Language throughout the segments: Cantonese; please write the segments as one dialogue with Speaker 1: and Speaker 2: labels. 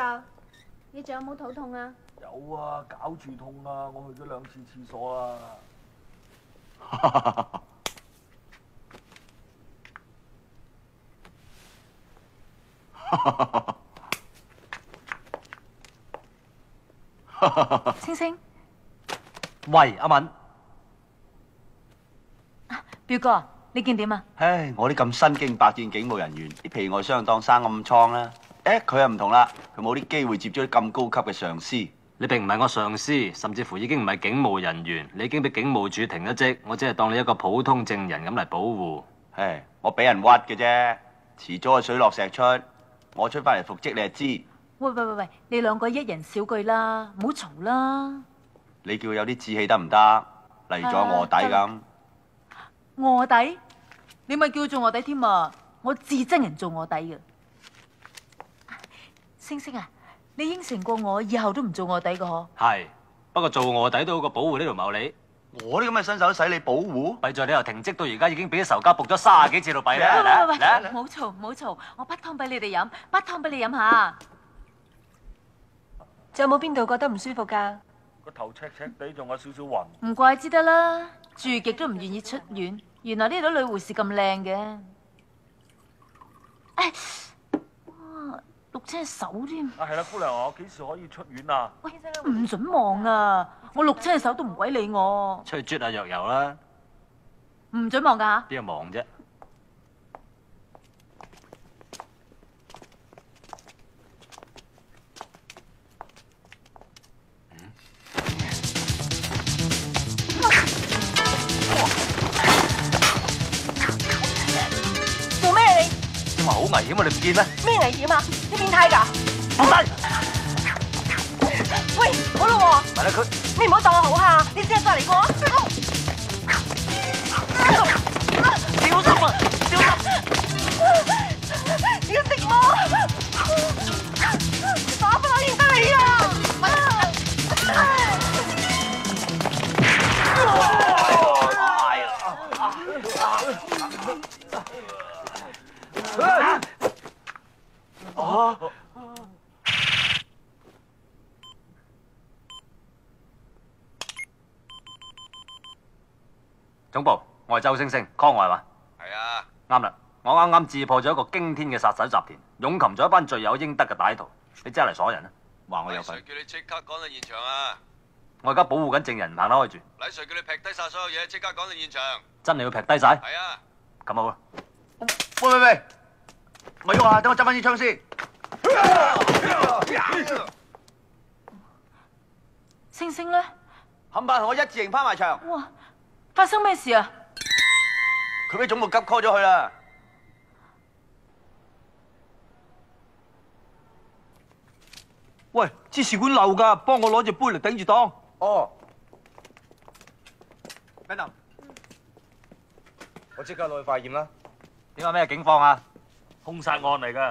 Speaker 1: 㗎？你仲有冇肚痛啊？
Speaker 2: 有啊，搞住痛啊！我去咗2次廁所啊！
Speaker 3: 星星，
Speaker 4: 喂，阿敏，
Speaker 3: 表哥，你見點啊？
Speaker 4: 唉，我啲咁身經百戰警務人員，啲皮外傷當生暗瘡啦。佢又唔同啦，佢冇啲機會接觸啲咁高級嘅上司。
Speaker 5: 你並唔係我上司，甚至乎已經唔係警務人員，你已經俾警務處停咗職，我只係當你一個普通證人咁嚟保護。
Speaker 4: 唉，我俾人屈嘅啫，遲早係水落石出。我出翻嚟復職，你就知。
Speaker 3: 喂，你兩個一人少句啦，唔好嘈啦。
Speaker 4: 你叫佢有啲志氣得唔得？例如做臥底咁。
Speaker 3: 臥底？你咪叫佢做臥底添啊！我至憎人做臥底嘅。星星啊，你應承過我以後都唔做臥底嘅嗬？
Speaker 5: 係，不過做臥底都好過保護呢條茂利。
Speaker 4: 我啲咁嘅新手使你保護？
Speaker 5: 弊在你由停職到而家已經俾啲仇家仆咗30幾次到弊啦！
Speaker 3: 喂，唔好嘈，唔好嘈，我滗湯俾你哋飲，滗湯俾你飲下。
Speaker 1: 仲有冇邊度覺得唔舒服㗎？
Speaker 2: 個頭赤赤地，仲有少少暈。
Speaker 3: 唔怪之得啦，住極都唔願意出院。原來呢度女護士咁靚嘅。哇，淥親手添。
Speaker 2: 係啦，姑娘，我幾時可以出院啊？
Speaker 3: 喂，唔准望啊！我淥親手都唔鬼理我。
Speaker 5: 出去啜下藥油啦。
Speaker 3: 唔准望㗎嚇。
Speaker 5: 邊個忙啫？
Speaker 1: 做咩你？
Speaker 5: 哇，好危險啊！你唔見咩？
Speaker 1: 咩危險啊？你變態㗎？
Speaker 5: 放低！
Speaker 1: 喂，好啦喎，
Speaker 5: 埋啦佢。
Speaker 1: 你唔好當我好蝦，你試下再嚟過。
Speaker 5: 小心啊！小心！
Speaker 1: 你要食我？打不撚認得你啊！
Speaker 5: 總部，我係周星星，康外嘛？
Speaker 6: 係啊，
Speaker 5: 啱啦，我啱啱自破咗一個驚天嘅殺手集團，勇擒咗一班罪有應得嘅歹徒。你即刻嚟鎖人啊！話我有份。
Speaker 6: 黎 Sir 叫你即刻趕到現場啊！
Speaker 5: 我而家保護緊證人，唔行得開住。
Speaker 6: 黎 Sir 叫你劈低晒所有嘢，即刻趕到現場。
Speaker 5: 真係要劈低晒？
Speaker 6: 係啊。
Speaker 5: 咁好啦。
Speaker 4: 喂，咪喐啊！等我執翻支槍先。
Speaker 3: 星星咧？
Speaker 4: 冚唪唥同我一字形翻埋牆。
Speaker 3: 哇！發生咩事啊？
Speaker 4: 佢俾總部急 call 咗去啦。
Speaker 7: 喂，支試管漏㗎，幫我攞隻杯嚟頂住檔。
Speaker 4: 哦。
Speaker 7: Madam，我即刻攞去化驗啦。
Speaker 5: 點解咩警方啊？
Speaker 2: 兇殺案嚟㗎。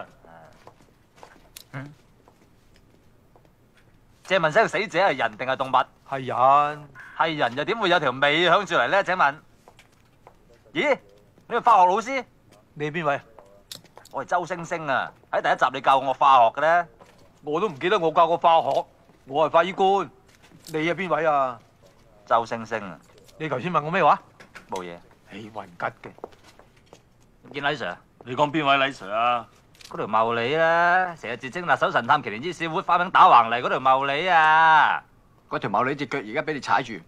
Speaker 5: 借問聲死者係人定係動物？
Speaker 7: 係人。
Speaker 5: 係人又點會有條尾響住嚟咧？請問？咦？你係化學老師？
Speaker 7: 你係邊位？
Speaker 5: 我係周星星啊！喺第一集你教我化學嘅咧。
Speaker 7: 我都唔記得我教過化學。我係法醫官。你係邊位啊？
Speaker 5: 周星星啊！
Speaker 7: 你頭先問我咩話？
Speaker 5: 冇嘢。
Speaker 7: 你混吉嘅。
Speaker 5: 見李 Sir，
Speaker 2: 你講邊位李 Sir 啊？
Speaker 5: 嗰條茂利啦，成日自稱辣手神探麒麟之小會花名打橫嚟嗰條茂利啊！
Speaker 4: 嗰條茂利隻腳而家俾你踩住。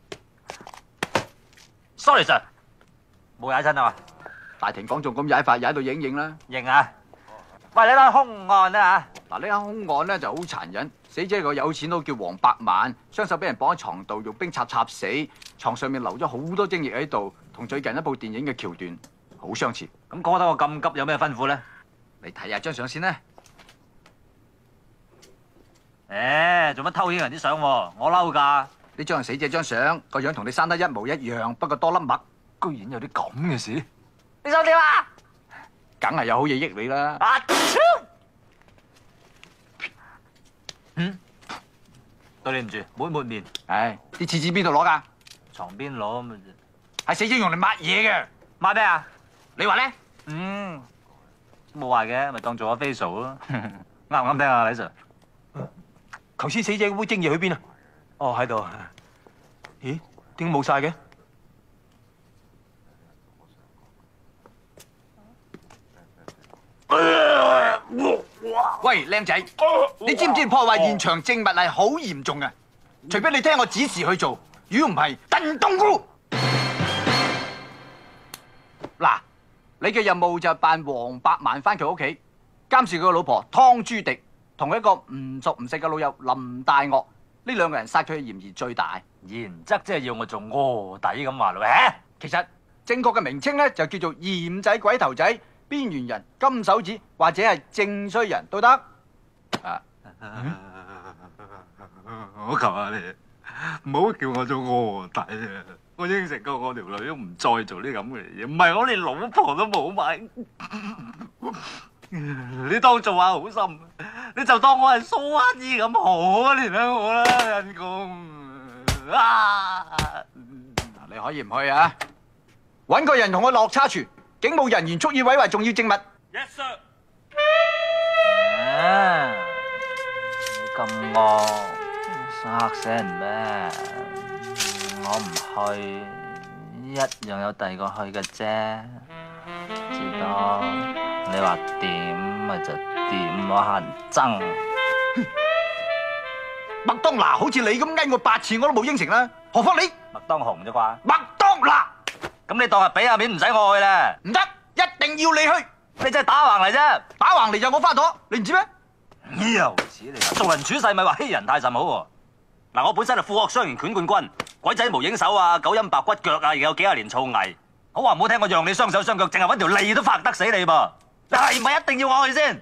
Speaker 5: Sorry Sir，冇踩親啊嘛？
Speaker 4: 大庭廣眾咁踩法，踩到影影啦。
Speaker 5: 認啊！喂，呢單兇案啊
Speaker 4: 嗱，呢單兇案咧就好殘忍，死者個有錢佬叫黃百萬，雙手俾人綁喺床度，用冰插死，床上面留咗好多精液喺度，同最近一部電影嘅橋段好相似。
Speaker 5: 咁講得我咁急，有咩吩咐咧？
Speaker 4: 你睇下張相先啦。
Speaker 5: 做乜偷影人啲相？我嬲㗎！
Speaker 4: 呢張係死者張相，個樣同你生得一模一樣，不過多粒墨。
Speaker 5: 居然有啲咁嘅事！
Speaker 3: 你想點啊？
Speaker 4: 梗係有好嘢益你啦。
Speaker 5: 對你唔住，抹面。
Speaker 4: 唉，啲廁紙邊度攞㗎？
Speaker 5: 床邊攞咁
Speaker 4: 係死者用嚟抹嘢嘅。
Speaker 5: 抹咩啊？
Speaker 4: 你話咧？
Speaker 5: 冇壞嘅，咪當做咗 facial 咯。啱唔啱聽啊，李 Sir？
Speaker 7: 頭先死者嗰杯精液去邊啊？哦，喺度。咦？點解冇晒嘅？
Speaker 4: 喂，靚仔，你知唔知破壞現場證物係好嚴重嘅？除非你聽我指示去做，如果唔係，燉冬菇。嗱，你嘅任務就係扮黃百萬返佢屋企，監視佢個老婆湯朱迪同一個唔熟唔識嘅老友林大岳，呢兩個人殺佢嘅嫌疑最大。
Speaker 5: 然則即係要我做臥底咁話咯，
Speaker 4: 其實正確嘅名稱咧就叫做二五仔、鬼頭仔、邊緣人、金手指或者係正衰人都得。啊！
Speaker 8: 我求下你，唔好叫我做臥底啊！我應承過我條女都唔再做呢咁嘅嘢，唔係我連老婆都冇埋。你當做下好心，你就當我係蘇乞兒咁可憐我啦，人工啊！
Speaker 4: 你可以唔去啊？揾個人同我落差廚，警務人員蓄意毀壞重要證物。
Speaker 6: Yes sir。
Speaker 5: 你咁惡，嚇死人咩？我唔去，一樣有第二個去嘅啫。知道你話點咪就點，我乞人憎。
Speaker 4: 麥當娜好似你咁嗌我8次我都冇應承啦，何況你？
Speaker 5: 麥當雄啫啩？
Speaker 4: 麥當娜，
Speaker 5: 咁你當係俾下面唔使我去咧？
Speaker 4: 唔得，一定要你去。
Speaker 5: 你真係打橫嚟啫！
Speaker 4: 打橫嚟就我花朵，你唔知咩？
Speaker 5: 又似你做人處世咪話欺人太甚好喎。嗱，我本身係富學雙形拳冠軍，鬼仔無影手啊，九陰白骨腳啊，而有幾廿年造詣。好話唔好聽，我讓你雙手雙腳，淨係揾條脷都發得死你噃。係咪一定要我去先？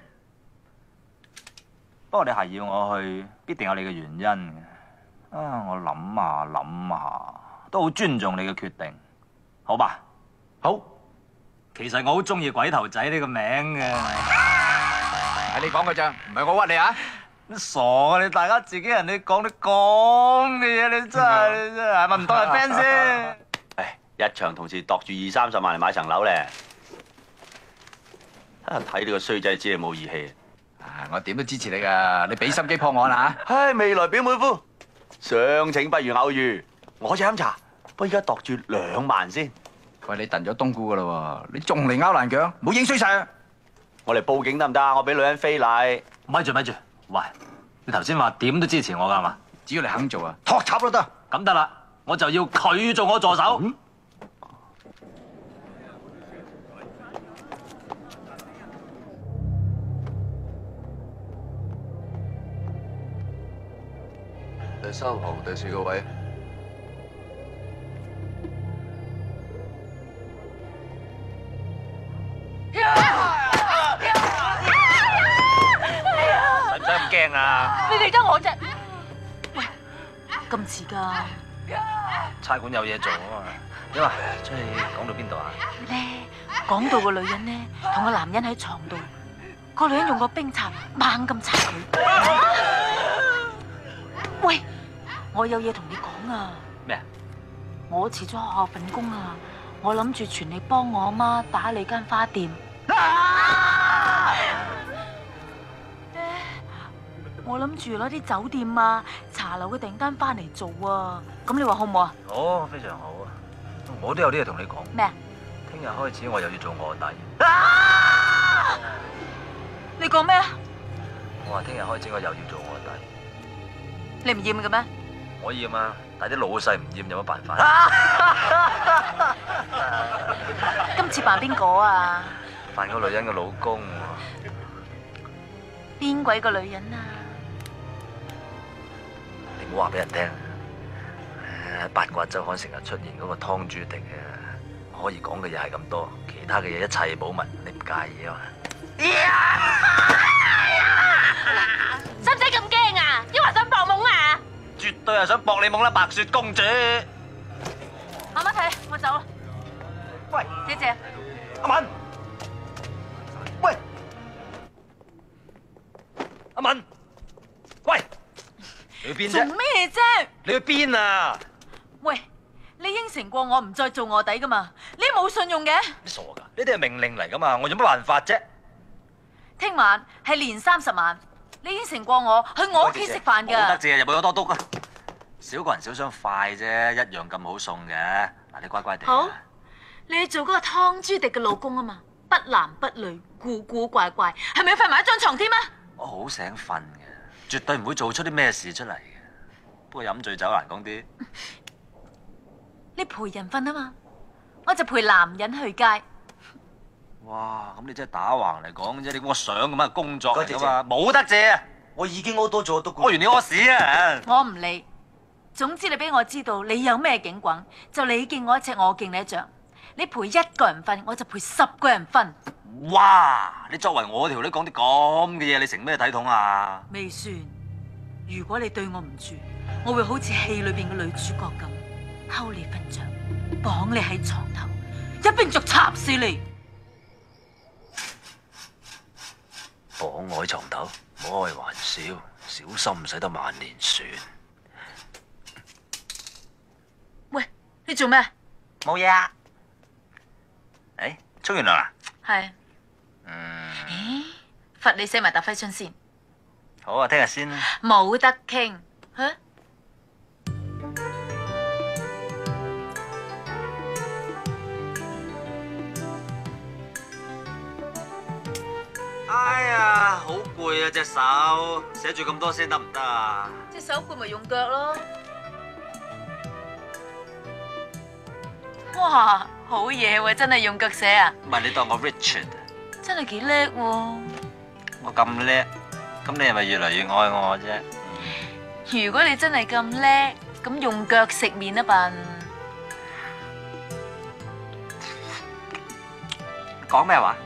Speaker 5: 不過你係要我去，必定有你嘅原因嘅。啊，我諗下諗下，都好尊重你嘅決定，好吧？
Speaker 4: 好，
Speaker 5: 其實我好中意鬼頭仔呢個名嘅。
Speaker 4: 係你講嘅咋，唔係我屈你啊！
Speaker 5: 傻啊！你大家自己人，你講嘅嘢，你真係係咪唔當係 friend 先？
Speaker 9: 唉，一場同事度住20-30萬嚟買層樓咧，睇你個衰仔知你冇義氣。
Speaker 4: 我點都支持你噶，你俾心機破案啊！
Speaker 9: 唉，未來表妹夫，相請不如偶遇，我就飲茶，不過而家度住2萬先。
Speaker 4: 喂，你燉咗冬菇噶啦，你仲嚟拗爛腳，冇影衰晒啊！
Speaker 9: 我嚟報警得唔得？我俾女人非禮。
Speaker 5: 咪住，喂，你頭先話點都支持我噶係嘛？
Speaker 4: 只要你肯做啊，托插都得。
Speaker 5: 咁得啦，我就要佢做我助手。
Speaker 6: 第3行第4個位。
Speaker 5: 使唔使咁驚啊？
Speaker 3: 你哋得我啫。喂，咁遲㗎？
Speaker 5: 差館有嘢做啊嘛。點啊？即係講到邊度啊？
Speaker 3: 咧，講到個女人咧，同個男人喺床度，個女人用個冰擦猛咁擦佢。喂，我有嘢同你講啊！
Speaker 5: 咩啊？
Speaker 3: 我辭咗學校份工啊，我諗住全力幫我阿媽打理間花店。我諗住攞啲酒店啊、茶樓嘅訂單翻嚟做啊，咁你話好唔好啊？
Speaker 5: 好，非常好啊！我都有啲嘢同你講。
Speaker 3: 咩啊？
Speaker 5: 聽日開始我又要做臥底。
Speaker 3: 你講咩啊？
Speaker 5: 我話聽日開始我又要做臥底。
Speaker 3: 你唔厭嘅咩？
Speaker 5: 我厭啊，但係啲老細唔厭有乜辦法？
Speaker 3: 今次扮邊個啊？
Speaker 5: 扮個女人嘅老公。
Speaker 3: 邊鬼個女人啊？
Speaker 5: 你唔好話俾人聽。八卦週刊成日出現嗰個湯朱迪啊，可以講嘅嘢係咁多，其他嘅嘢一切保密，你唔介意啊嘛？
Speaker 1: 使唔使咁驚啊？抑或想搏懵啊？
Speaker 5: 絕對係想搏你懵啦，白雪公主！
Speaker 3: 慢慢睇，我走啦。
Speaker 5: 喂，
Speaker 3: 姐姐，
Speaker 5: 阿文，喂，阿文，喂，你去邊
Speaker 3: 做
Speaker 5: 啫？
Speaker 3: 咩啫？
Speaker 5: 你去邊啊？
Speaker 3: 喂，你應承過我唔再做臥底噶嘛？你冇信用嘅。
Speaker 5: 你傻噶？呢啲係命令嚟噶嘛，我有乜辦法啫？
Speaker 3: 聽晚係年30萬， 你應承過我去我屋企食飯㗎。
Speaker 10: 冇得借，入去多篤啊！少個人少雙筷啫，一樣咁好餸嘅。嗱，你乖乖地。
Speaker 3: 好，你去做嗰個湯朱迪嘅老公啊嘛，不男不女，古古怪怪，係咪要瞓埋一張床添啊？
Speaker 10: 我好醒瞓嘅，絕對唔會做出啲咩事出嚟嘅。不過飲醉酒難講啲。
Speaker 3: 你陪人瞓啊嘛，我就陪男人去街。
Speaker 10: 哇！咁你真係打橫嚟講啫，你估我想咁啊工作嚟噶嘛，冇得借啊！
Speaker 9: 我已經屙多咗都。
Speaker 10: 屙完你屙屎啊！
Speaker 3: 我唔理，總之你俾我知道你有咩警棍，就你敬我一尺，我敬你一丈。你陪一個人瞓，我就陪10個人瞓。
Speaker 10: 哇！你作為我條女講啲咁嘅嘢，你成咩體統啊？
Speaker 3: 未算，如果你對我唔住，我會好似戲裏邊嘅女主角咁，偷你瞓着，綁你喺床頭，一柄竹插死你。
Speaker 10: 綁我喺床頭，唔開玩笑，小心唔使得萬年船。
Speaker 3: 喂，你做咩？
Speaker 10: 冇嘢啊。誒，沖完涼啦？
Speaker 3: 係。咦？罰你寫埋答揮春先。
Speaker 10: 好啊，聽日先啦。
Speaker 3: 冇得傾，嚇？
Speaker 10: 哎呀，好攰啊隻手，寫住咁多先得唔得啊？
Speaker 3: 隻手攰咪用腳咯。哇，好嘢喎！真係用腳寫啊？
Speaker 10: 唔係你當我 Richard 啊？
Speaker 3: 真係幾叻喎！
Speaker 10: 我咁叻，咁你係咪越嚟越愛我啫？
Speaker 3: 如果你真係咁叻，咁用腳食麵啊笨！
Speaker 10: 講咩話？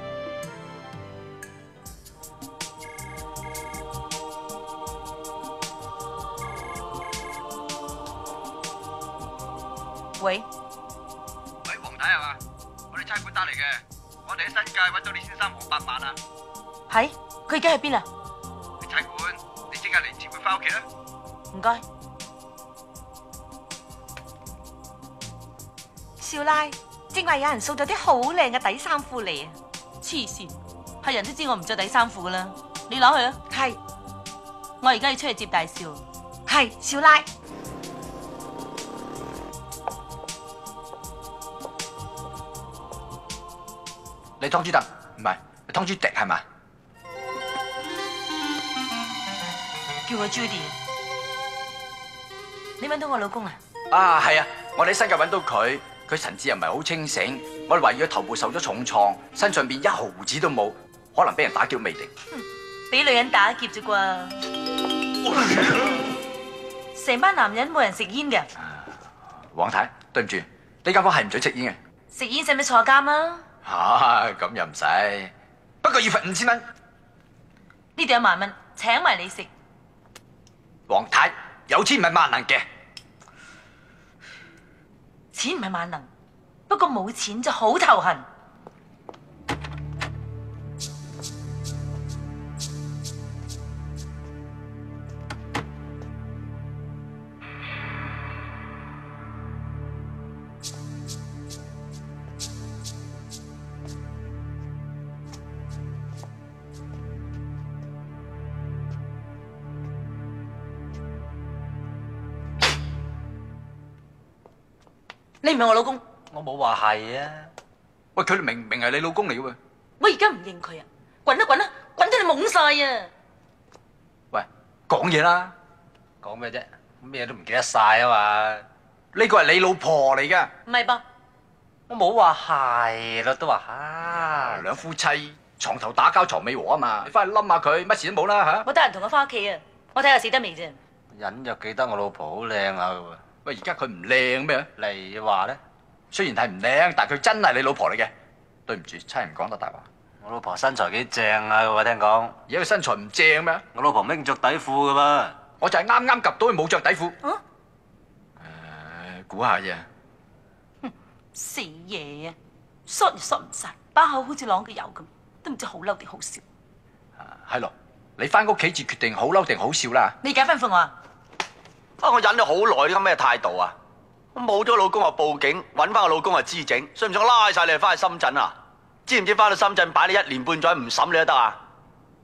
Speaker 3: 喂，
Speaker 4: 喂，黃太係嘛？我哋差館打嚟嘅，我哋喺新界揾到李先生黃百萬啊！
Speaker 3: 係，佢而家喺邊啊？
Speaker 4: 你差館，你即刻嚟接佢翻屋企啦！
Speaker 3: 唔該。
Speaker 1: 少奶，正話有人掃咗啲好靚嘅底衫褲嚟啊！
Speaker 11: 黐線，係人都知我唔着底衫褲噶啦，你攞去啊！
Speaker 1: 係，
Speaker 11: 我而家要出去接大少。
Speaker 1: 係少奶。
Speaker 4: 你湯朱特唔係，你湯朱迪係嘛？
Speaker 11: 叫我 Judy。你揾到我老公啊？
Speaker 4: 啊，係啊，我哋喺新界揾到佢，佢神志又唔係好清醒，我哋懷疑佢頭部受咗重創，身上邊1毫子都冇，可能俾人打劫未定。
Speaker 11: 俾女人打劫啫啩？成班男人冇人食煙嘅。
Speaker 4: 黃太，對唔住，呢間房係唔准食煙嘅。
Speaker 11: 食煙使唔使坐監啊？
Speaker 4: 咁又唔使，不過要罰5000蚊。
Speaker 11: 呢度有10000蚊，請埋你食。
Speaker 4: 黃太，有錢唔係萬能嘅。
Speaker 11: 錢唔係萬能，不過冇錢就好頭痕。你唔係我老公，
Speaker 10: 我冇話係啊！
Speaker 4: 喂，佢明明係你老公嚟嘅喎。
Speaker 11: 我而家唔認佢啊！滾啦滾啦，滾到你懵晒啊！
Speaker 4: 喂，講嘢啦！
Speaker 10: 講咩啫？咩都唔記得晒啊嘛！
Speaker 4: 呢個係你老婆嚟㗎。
Speaker 11: 唔係噃，
Speaker 10: 我冇話係咯，都話嚇。
Speaker 4: 兩夫妻床頭打交床尾和啊嘛！你翻去冧下佢，乜事都冇啦嚇。
Speaker 11: 我得閒同佢翻屋企啊！我睇下死得未啫。
Speaker 10: 隱約記得我老婆好靚下嘅喎。
Speaker 4: 喂，而家佢唔靚咩？
Speaker 10: 你話咧？
Speaker 4: 雖然係唔靚，但係佢真係你老婆嚟嘅。對唔住，差人講得大話。
Speaker 10: 我老婆身材幾正啊！我聽講。
Speaker 4: 而家佢身材唔正咩？
Speaker 10: 我老婆拎着底褲㗎噃。
Speaker 4: 我就係啱啱及到佢冇着底褲。
Speaker 11: 啊？
Speaker 4: 估下啫。
Speaker 11: 死嘢啊！嗦又嗦唔晒，把口好似啷個油咁，都唔知好嬲定好笑。
Speaker 4: 係咯，你翻屋企至決定好嬲定好笑啦。
Speaker 11: 你而家吩咐我啊！
Speaker 9: 我忍咗好耐，啲咁咩態度啊？我冇咗老公就報警，揾翻個老公就知整，信唔信我拉晒你翻去深圳啊？知唔知翻到深圳擺你1年半載唔審你都得啊？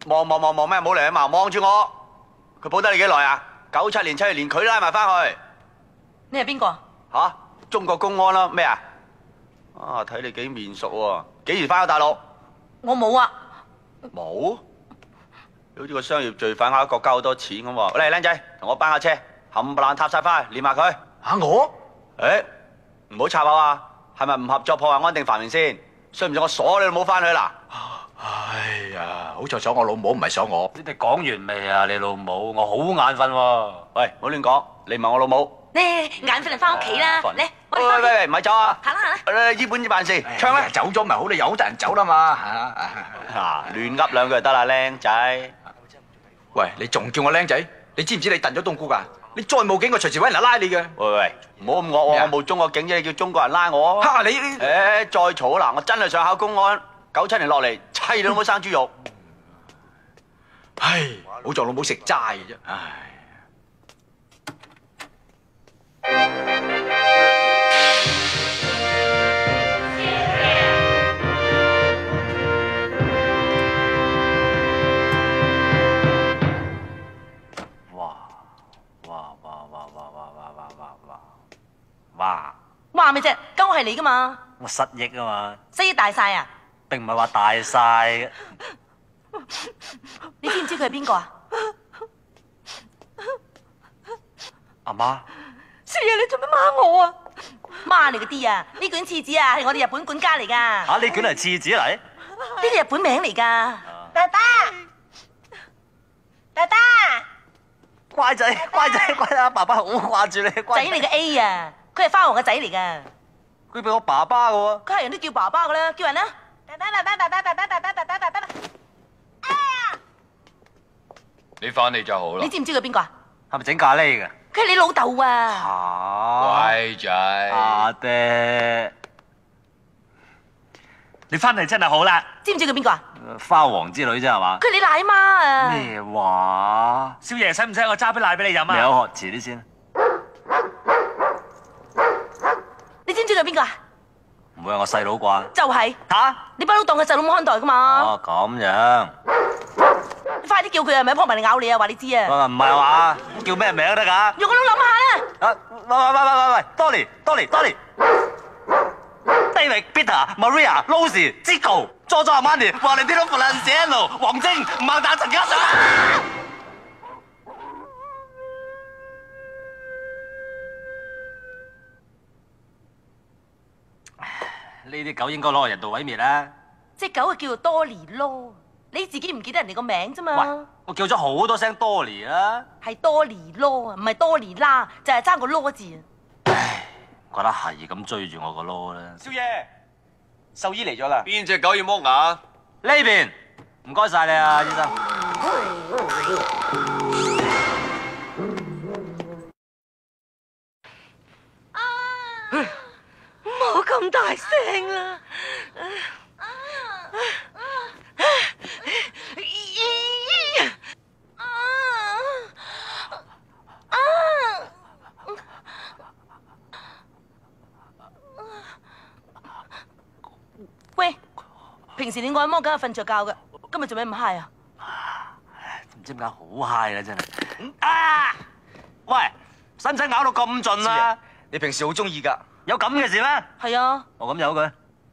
Speaker 9: 望咩？冇嚟啊嘛！望住我，佢保得你幾耐啊？97年7月連佢都拉埋翻去。
Speaker 11: 你係邊個？
Speaker 9: 吓？中國公安啦？咩啊？啊，睇你幾面熟喎！幾時翻咗大陸？
Speaker 11: 我冇啊。
Speaker 9: 冇？你好似個商業罪犯呃國家好多錢咁喎！嚟，靚仔，同我班下車，冚唪唥踏晒翻去，連埋佢。
Speaker 4: 嚇我？
Speaker 9: 誒，唔好插口啊！係咪唔合作破壞安定繁榮先？信唔信我鎖你老母翻去啦？
Speaker 4: 哎呀，好在鎖我老母，唔係鎖我。
Speaker 10: 你哋講完未啊？你老母，我好眼瞓喎。
Speaker 9: 喂，唔好亂講，你唔係我老母。
Speaker 11: 你眼瞓就翻屋企啦。嚟，我哋
Speaker 9: 喂，唔係走啊！
Speaker 11: 行啦行啦。
Speaker 9: 依本依辦事，唱啦。
Speaker 4: 走咗咪好，你有得人走啦嘛。
Speaker 9: 嗱，亂噏兩句就得啦，靚仔。
Speaker 4: 喂，你仲叫我僆仔？你知唔知你燉咗冬菇㗎？你再冇警，我隨時揾人拉你嘅。
Speaker 9: 喂，唔好咁惡喎，我冇中國警啫，你叫中國人拉我。
Speaker 4: 嚇你！
Speaker 9: 誒，再嘈啦！我真係想考公安，97年落嚟，砌你老母生豬肉。
Speaker 4: 唉，好在老母食齋嘅啫。唉。
Speaker 11: 話咩啫？間屋係你噶嘛？
Speaker 10: 我失憶啊嘛。
Speaker 11: 失憶大晒啊？
Speaker 10: 並唔係話大晒嘅。
Speaker 11: 你知唔知佢係邊個啊？
Speaker 10: 阿媽。
Speaker 11: 少爺，你做咩罵我啊？罵你嗰啲啊！呢卷廁紙啊，係我哋日本管家嚟噶。
Speaker 10: 嚇！呢卷係廁紙嚟？
Speaker 11: 呢啲日本名嚟噶。
Speaker 1: 爸爸，爸爸，
Speaker 10: 乖仔，乖仔，乖仔，爸爸好掛住你。
Speaker 11: 仔嚟嘅 A 啊！佢係花王嘅仔嚟噶，
Speaker 10: 佢俾我爸爸嘅喎。
Speaker 11: 佢係人都叫爸爸噶啦，叫人啦。
Speaker 1: 爸爸，爸爸，爸爸，爸爸，爸爸，爸爸，爸爸。哎呀！
Speaker 6: 你翻嚟就好啦。
Speaker 11: 你知唔知佢邊個啊？
Speaker 10: 係咪整咖喱嘅？
Speaker 11: 佢係你老豆啊！
Speaker 10: 嚇！
Speaker 6: 乖仔，
Speaker 10: 阿爹，你翻嚟真係好啦。
Speaker 11: 知唔知佢邊個啊？
Speaker 10: 花王之類啫係嘛？
Speaker 11: 佢係你奶媽啊！
Speaker 10: 咩話？少爺使唔使我揸杯奶俾你飲啊？你有學遲啲先。
Speaker 11: 你知唔知佢係邊個啊？
Speaker 10: 唔會係我細佬啩？
Speaker 11: 就係
Speaker 10: 嚇！
Speaker 11: 你不嬲當佢細佬咁看待噶嘛？
Speaker 10: 哦，咁樣。
Speaker 11: 你快啲叫佢啊！咪撲埋嚟咬你啊！話你知啊！
Speaker 10: 唔係話叫咩名都得㗎？
Speaker 11: 用個腦諗下啦！
Speaker 10: 喂，Dolly David Peter Maria Rosie Zico Giorgio Armani Valentino Feliciano 黃晶孟達陳嘉上。呢啲狗應該攞嚟人道毀滅啦！
Speaker 11: 隻狗係叫做多尼咯，你自己唔記得人哋個名啫嘛？
Speaker 10: 喂，我叫咗好多聲多尼啦，
Speaker 11: 係多尼咯，唔係多尼啦，就係爭個咯字。
Speaker 10: 唉，覺得係咁追住我個咯啦。
Speaker 9: 少爺，獸醫嚟咗啦。
Speaker 6: 邊隻狗要剝牙？
Speaker 10: 呢邊，唔該晒你啊，醫生。
Speaker 11: 唔好咁大聲啦！喂，平時你按摩梗係瞓着覺嘅，今日做咩咁 high 啊？
Speaker 10: 唔知點解好 high 啦，真係。啊！喂，使唔使咬到咁盡啊？
Speaker 9: 你平時好中意㗎。
Speaker 10: 有咁嘅事咩？
Speaker 11: 係啊。
Speaker 10: 我咁由佢。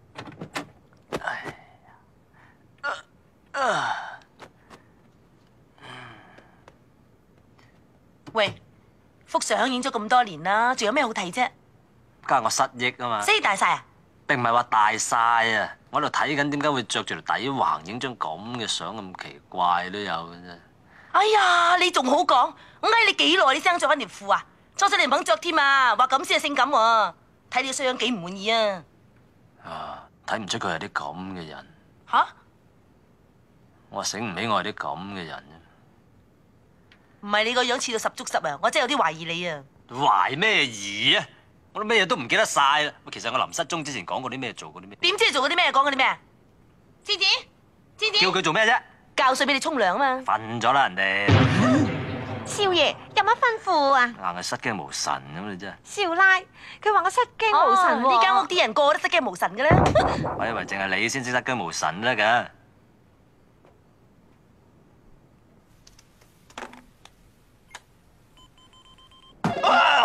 Speaker 11: 喂，幅相影咗咁多年啦，仲有咩好睇啫？
Speaker 10: 梗係我失憶啊嘛。
Speaker 11: 失憶大晒啊？
Speaker 10: 並唔係話大晒啊！我喺度睇緊點解會着住條底橫影張咁嘅相咁奇怪都有嘅啫。
Speaker 11: 哎呀，你仲好講，我嗌你幾耐你先着翻條褲啊？初初你唔肯着添啊，話咁先係性感喎。睇你個衰樣幾唔滿意啊！
Speaker 10: 啊，睇唔出佢係啲咁嘅人。
Speaker 11: 吓？
Speaker 10: 我話醒唔起我係啲咁嘅人
Speaker 11: 唔係你個樣似到十足十啊！我真係有啲懷疑你啊！
Speaker 10: 懷咩疑啊？我都咩嘢都唔記得晒啦。其實我臨失蹤之前講過啲咩，做過啲咩？
Speaker 11: 點知你做過啲咩？講過啲咩啊？芝子，
Speaker 10: 叫佢做咩啫？
Speaker 11: 教水俾你沖涼啊嘛！
Speaker 10: 瞓咗啦人哋。
Speaker 1: 少爺有乜吩咐啊？
Speaker 10: 硬係失驚無神咁你真係。
Speaker 1: 少奶，佢話我失驚無神喎。
Speaker 11: 呢間屋啲人個個都失驚無神嘅啦。
Speaker 10: 我以為淨係你先識失驚無神得㗎。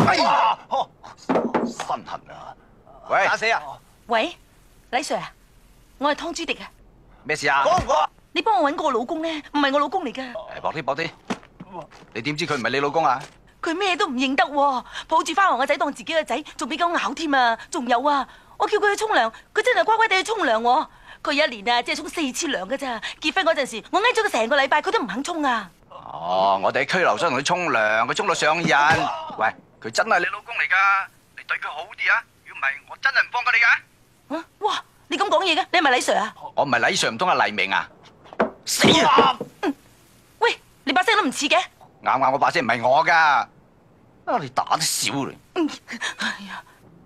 Speaker 9: 身痕啊！喂，打死啊！
Speaker 11: 喂，李 Sir 啊，我係湯朱迪啊。
Speaker 4: 咩事啊？
Speaker 11: 你幫我揾個我老公咧，唔係我老公嚟噶。
Speaker 4: 薄啲薄啲。你點知佢唔係你老公啊？
Speaker 11: 佢咩都唔認得喎，抱住花王個仔當自己個仔，仲俾狗咬添啊！仲有啊，我叫佢去沖涼，佢真係乖乖地去沖涼喎。佢一年啊，只係沖4次涼噶咋。結婚嗰陣時，我嗌咗佢成個禮拜，佢都唔肯沖啊。
Speaker 4: 哦，我哋喺拘留所同佢沖涼，佢沖到上癮。喂，佢真係你老公嚟噶，你對佢好啲啊！如果唔係，我真係唔放過你噶。
Speaker 11: 啊！哇，你咁講嘢嘅，你係咪李 Sir 啊？
Speaker 4: 我唔係李 Sir，唔通係黎明啊？死啊！
Speaker 11: 喂，你把聲都唔似嘅。
Speaker 4: 啱我把聲唔係我噶，啊你打得少嚟。
Speaker 11: 哎呀，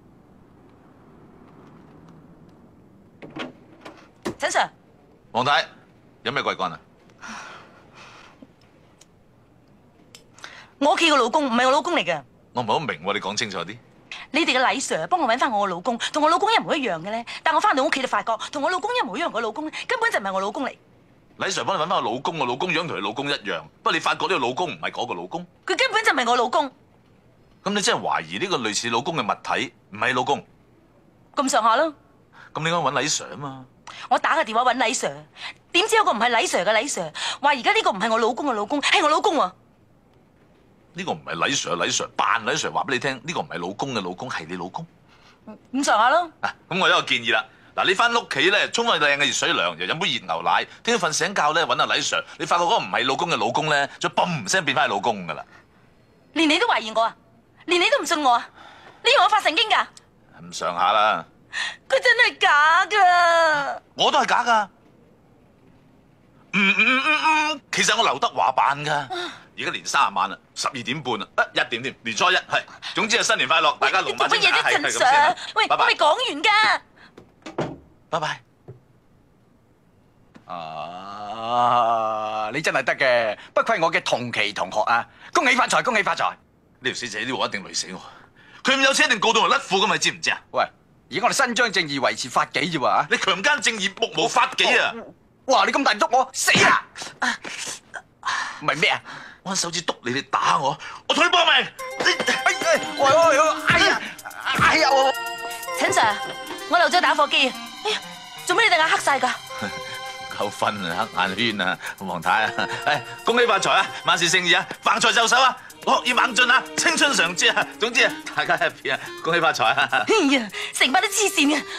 Speaker 11: 陳 Sir，
Speaker 8: 黃太有咩貴幹啊？
Speaker 11: 我屋企個老公唔係我老公嚟嘅。
Speaker 8: 我唔係好明喎，你講清楚啲。
Speaker 11: 你哋嘅李 Sir 幫我揾翻我個老公，同我老公一模一樣嘅咧。但我翻到屋企就發覺，同我老公一模一樣嘅老公咧，根本就唔係我老公嚟。
Speaker 8: 李 Sir 幫你揾翻個老公，個老公樣同你老公一樣，不過你發覺呢個老公唔係嗰個老公。
Speaker 11: 佢根本就唔係我老公。
Speaker 8: 咁你真係懷疑呢個類似老公嘅物體唔係老公？
Speaker 11: 咁上下咯。
Speaker 8: 咁你應該揾李 Sir 啊嘛。
Speaker 11: 我打個電話揾李 Sir，點知有個唔係李 Sir 嘅李 Sir 話而家呢個唔係我老公嘅老公，係我老公喎。
Speaker 8: 呢個唔係李 Sir，李 Sir 扮李 Sir 話俾你聽，呢個唔係老公嘅老公，係你老公。
Speaker 11: 咁上下咯。
Speaker 8: 嗱，咁我有一個建議啦。嗱，你翻屋企咧，沖翻靚嘅熱水涼，又飲杯熱牛奶，聽日瞓醒覺咧，揾阿李 Sir，你發覺嗰個唔係老公嘅老公咧，就嘣聲變翻係老公噶啦。
Speaker 11: 連你都懷疑我啊？連你都唔信我啊？你以為我發神經㗎？
Speaker 8: 咁上下啦。
Speaker 11: 佢真係假㗎？
Speaker 8: 我都係假㗎。其實我劉德華扮㗎。而家年30晚啦，12點半啦，1點添，年初1係。總之係新年快樂，大家龍馬精神。
Speaker 11: 做乜嘢啫，陳 Sir？喂，我未講完㗎。
Speaker 8: 拜拜。
Speaker 4: 啊，你真係得嘅，不愧我嘅同期同學啊！恭喜發財，恭喜發財！
Speaker 8: 呢條死仔呢鑊一定累死我。佢咁有錢一定告到我甩褲㗎嘛？你知唔知啊？
Speaker 4: 喂，而家我哋新張正義維持法紀啫喎。
Speaker 8: 你強姦正義，目無法紀啊！
Speaker 4: 哇！你咁大力督我，死啊！唔係咩啊？
Speaker 8: 我手指督你，你打我，我同你搏命！
Speaker 4: 哎呀！
Speaker 11: 陳 Sir，我漏咗打火機啊！哎呀，做咩你對眼黑晒㗎？
Speaker 8: 夠分啊，黑眼圈啊，黃太啊！恭喜發財啊，萬事勝意啊，橫財就手啊，學業猛進啊，青春常駐啊！總之啊，大家 happy 啊，恭喜發財啊！
Speaker 11: 哎呀，成班都黐線嘅。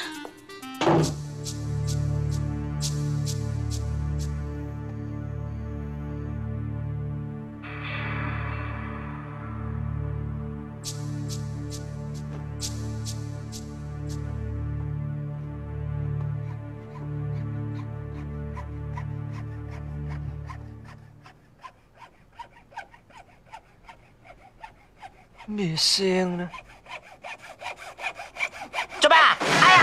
Speaker 5: 咩聲呢？
Speaker 11: 做咩啊？哎呀！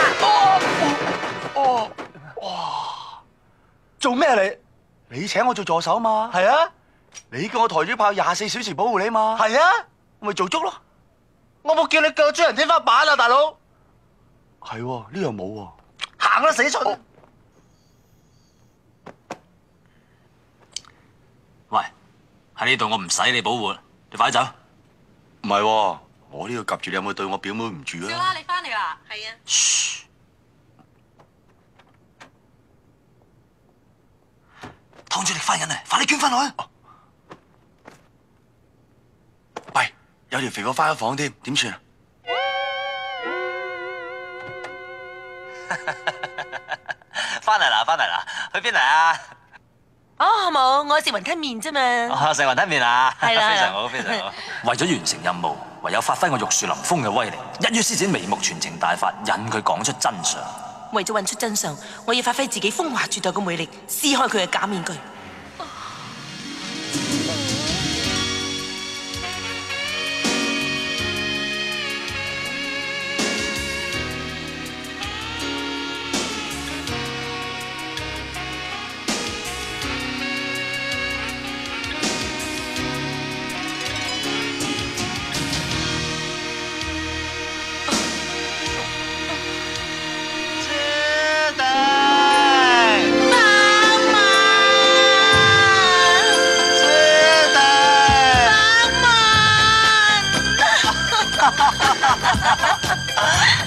Speaker 2: 哇！做咩你請我做助手嘛？係啊！你叫我抬住炮24小時保護你嘛？係啊！我咪做足咯。我冇叫你腳追人天花板啊，大佬。係喎，呢樣冇喎。行啦，死蠢！
Speaker 10: 喂，喺呢度我唔使你保護，你快走。
Speaker 9: 唔係喎，我呢個夾住你有冇對我表妹唔住啊？
Speaker 3: 少啦，你翻嚟啦。係啊。
Speaker 10: 噓。湯朱迪翻緊嚟，快啲捐翻落去。
Speaker 9: 喂，有條肥佬翻咗房添，點算啊？
Speaker 10: 翻嚟啦，翻嚟啦，去邊嚟啊？
Speaker 11: 哦，冇，我食雲吞麵啫嘛。
Speaker 10: 哦，食雲吞麵啊，
Speaker 11: 係啦，
Speaker 10: 非常好，非常好。為咗完成任務，唯有發揮我玉樹臨風嘅威力，一於施展眉目傳情大法，引佢講出真相。
Speaker 11: 為咗揾出真相，我要發揮自己風華絕代嘅魅力，撕開佢嘅假面具。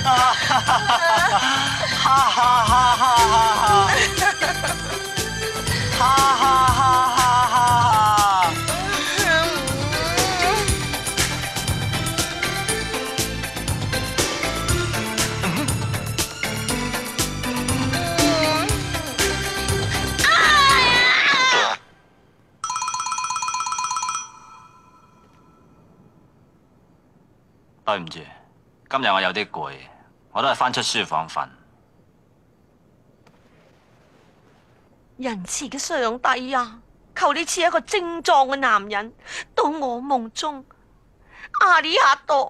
Speaker 10: 對唔住，今日我有啲攰，我都係翻出書房瞓。
Speaker 11: 仁慈嘅上帝啊，求你賜一個精壯嘅男人到我夢中。阿里亞多。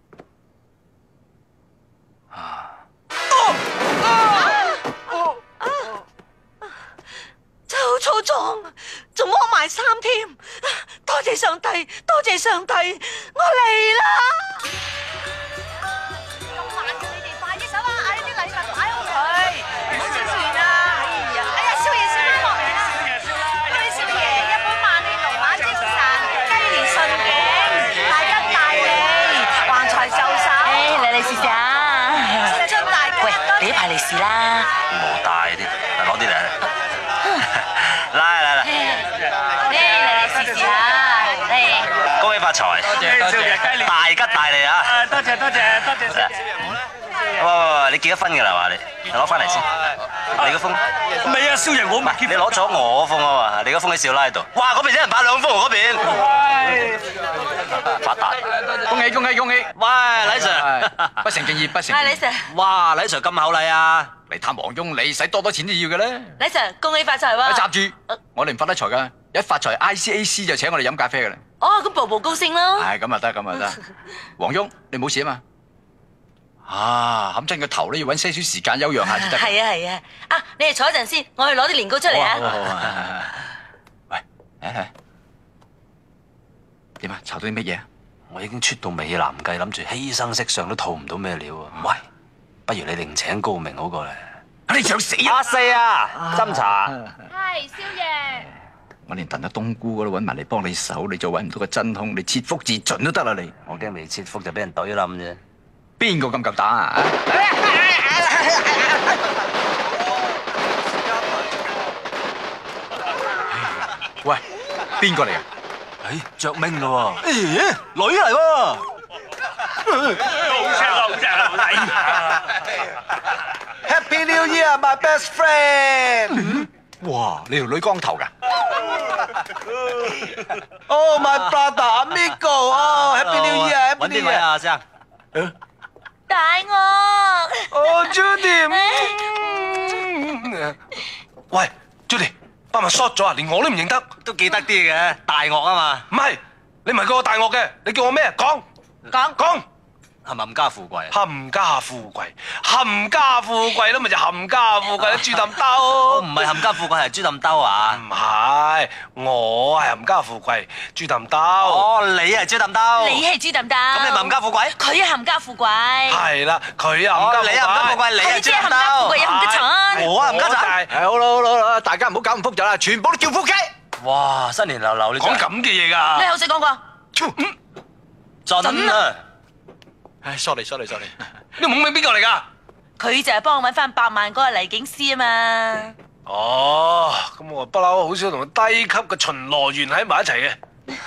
Speaker 11: 真係好粗壯，仲摸埋衫添。多謝上帝，多謝上帝，我嚟啦！
Speaker 1: 咁慢嘅你哋，快啲手啊！嗌啲禮物擺好佢，唔好之前啊！哎呀，少爺少媽落嚟啦！恭喜少爺一本萬利龍馬精神，雞年順景，大吉大利，橫財就手。
Speaker 11: 嚟嚟試試啊！
Speaker 1: 出大吉！
Speaker 11: 喂，你呢排利是啦。
Speaker 10: 冇大啲，攞啲嚟。嚟嚟嚟！
Speaker 11: 嚟試試啊！嚟，
Speaker 10: 恭喜發財！多謝多謝，大吉大利啊！
Speaker 7: 多謝多謝多謝。
Speaker 10: 喂，你結咗婚㗎啦嘛？你攞翻嚟先。你個封
Speaker 7: 未啊，少爺我唔係
Speaker 10: 你攞咗我封啊嘛？你個封喺少拉度。哇！嗰邊有人擺兩封嗰邊。發達！
Speaker 4: 恭喜恭喜恭喜！
Speaker 10: 喂，禮 Sir，
Speaker 4: 不成敬意，不成
Speaker 11: 係李
Speaker 4: 敬意。
Speaker 11: Sir，
Speaker 10: 哇，禮 Sir 咁厚禮啊！
Speaker 4: 嚟探黃庸，你使多錢都要嘅咧。
Speaker 11: 李 Sir，恭喜發財喎！
Speaker 4: 閘住，我哋唔發得財噶，一發財 ICAC 就請我哋飲咖啡嘅啦。
Speaker 11: 哦，咁步步高升咯。
Speaker 4: 係咁啊得，咁啊得。黃庸，你冇事啊嘛？啊，冚親個頭咧，要揾些少時間休養下先得。
Speaker 11: 係啊係啊，啊你哋坐一陣先，我去攞啲年糕出嚟啊。
Speaker 4: 好啊。喂，點啊？炒到啲乜嘢啊？
Speaker 10: 我已經出到美男計，諗住犧牲色相都套唔到咩料啊！喂，不如你另請高明好過嚟。
Speaker 4: 你想死啊？
Speaker 10: 阿四啊，斟茶。
Speaker 1: 係少爺。
Speaker 4: 我連燉咗冬菇我都揾埋嚟幫你手，你就揾唔到個真兇，你切腹自盡都得啦你。
Speaker 10: 我驚未切腹就俾人懟冧啫。
Speaker 4: 邊個咁夠膽啊？喂，邊個嚟啊？
Speaker 10: 着明咯喎，咦，女嚟喎。
Speaker 7: 好正好正。
Speaker 2: Happy New Year, my best friend！
Speaker 4: 哇，你條女光頭㗎
Speaker 2: Oh my brother, amigo！ 哦 ，Happy New Year，Happy New Year！
Speaker 10: 揾邊位啊，生？
Speaker 11: 大我。
Speaker 2: 哦 ，Judy， 喂 ，Judy， 把咪 short 咗啊，連我都唔認得，
Speaker 10: 都記得啲嘅，大鱷啊嘛。
Speaker 2: 唔係，你唔係叫我大鱷嘅，你叫我咩？講。
Speaker 10: 係咪冚家富貴啊？
Speaker 2: 冚家富貴，冚家富貴咯，咪就冚家富貴，豬抌兜。
Speaker 10: 我唔係冚家富貴，係豬抌兜啊！
Speaker 2: 唔係，我係冚家富貴，豬抌兜。
Speaker 10: 哦，你係豬抌兜。
Speaker 11: 你係豬抌兜。
Speaker 10: 咁你咪冚家富貴？
Speaker 11: 佢係冚家富貴。
Speaker 2: 係啦，佢啊冚家富貴。
Speaker 10: 你係冚家富貴，你係豬抌兜。
Speaker 11: 佢係冚家鏟。
Speaker 10: 我係冚家鏟。
Speaker 4: 好啦好啦好啦，大家唔好搞咁複雜啦，全部都叫腹肌。
Speaker 10: 哇，新年流流，你
Speaker 2: 講咁嘅嘢㗎？
Speaker 11: 你口水講過？
Speaker 10: 準啊！
Speaker 2: 唉 ，sorry， 你懵明邊個嚟㗎？
Speaker 11: 佢就係幫我揾翻100萬嗰個黎景師啊嘛。
Speaker 2: 哦，咁我不嬲好少同低級嘅巡邏員喺埋一齊嘅。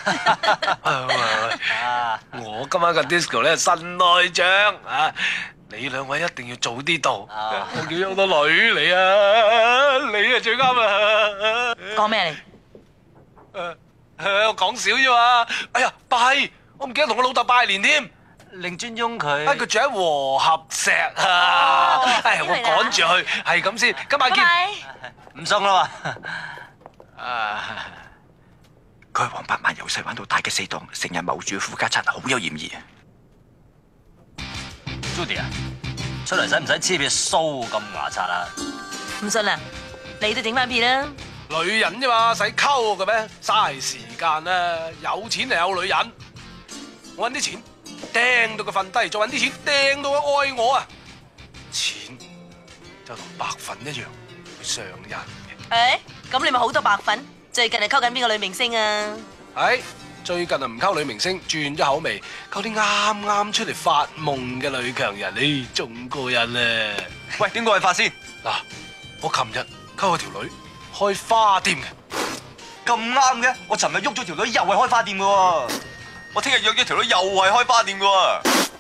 Speaker 2: 我今晚嘅 disco 咧新內張啊！你兩位一定要早啲到，我叫好多女嚟啊！你係最啱啊！
Speaker 11: 講咩你？
Speaker 2: 我講少啫嘛！哎呀，拜！我唔記得同我老豆拜年添。
Speaker 10: 令尊翁佢，
Speaker 2: 佢住喺和合石啊！唉，我趕住去，係咁先，今晚見。
Speaker 10: 唔送啦嘛！
Speaker 4: 佢係黃百萬由細玩到大嘅死黨，成日謀住富家賊，好有嫌疑啊
Speaker 10: ！Judy 啊，出嚟使唔使黐片鬚咁牙刷啊？
Speaker 11: 唔信啊，你都整翻片啦！
Speaker 2: 女人啫嘛，使溝嘅咩？嘥時間啊！有錢就有女人，我揾啲錢。掟到佢瞓低，再揾啲錢掟到佢愛我啊！錢就同白粉一樣會上癮嘅。
Speaker 11: 誒，咁你咪好多白粉？最近係溝緊邊個女明星啊？
Speaker 12: 最近啊唔溝女明星，轉咗口味，溝啲啱啱出嚟發夢嘅女強人，你仲過癮咧！
Speaker 6: 喂，點個係發先？
Speaker 12: 嗱，我琴日溝咗條女，開花店嘅。
Speaker 6: 咁啱嘅，我尋日喐咗條女又係開花店嘅喎，我聽日約咗條女又係開花店嘅喎。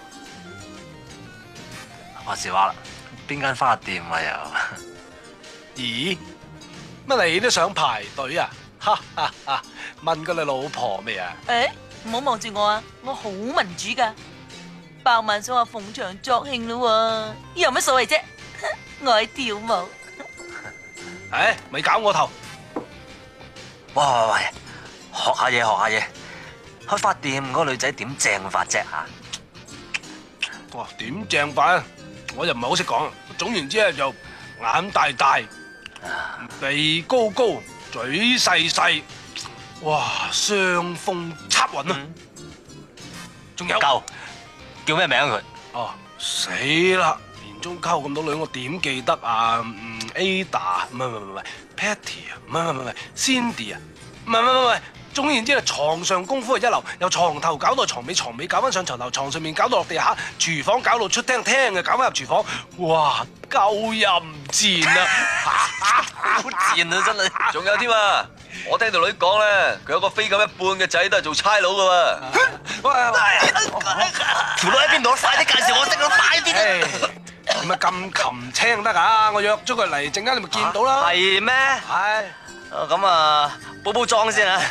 Speaker 10: 話時話啦，邊間花店啊又？
Speaker 12: 咦？乜你都想排隊啊？哈哈哈！問過你老婆未啊？
Speaker 11: 誒，唔好望住我啊！我好民主噶，百萬想話逢場作興咯喎，有乜所謂啫？我愛跳舞。
Speaker 12: 誒，咪搞我頭！
Speaker 10: 喂，學下嘢，開花店嗰個女仔點正法啫嚇？
Speaker 12: 哇，點正法啊？我又唔係好識講，總言之咧就眼大大，鼻高高，嘴細細，哇，雙峰插雲啊！仲有
Speaker 10: 夠叫咩名佢？
Speaker 12: 哦，死啦！年中溝咁多女，我點記得啊？Ada 唔係 Patty 啊，唔係 Cindy 啊，唔係，總言之啊，床上功夫係一流，由床頭搞到床尾，床尾搞翻上床頭，床上面搞到落地下，廚房搞到出廳，廳嘅搞翻入廚房，哇，夠淫賤啊！
Speaker 10: 好賤啊真係！
Speaker 6: 仲有添啊！我聽條女講咧，佢有個飛咁一半嘅仔都係做差佬噶喎。
Speaker 10: 條女喺邊度？快啲介紹我識啦！快啲！
Speaker 12: 點解咁擒青得㗎？我約咗佢嚟，陣間你咪見到啦。
Speaker 10: 係咩？
Speaker 12: 係。
Speaker 10: 咁啊，補妝先啊。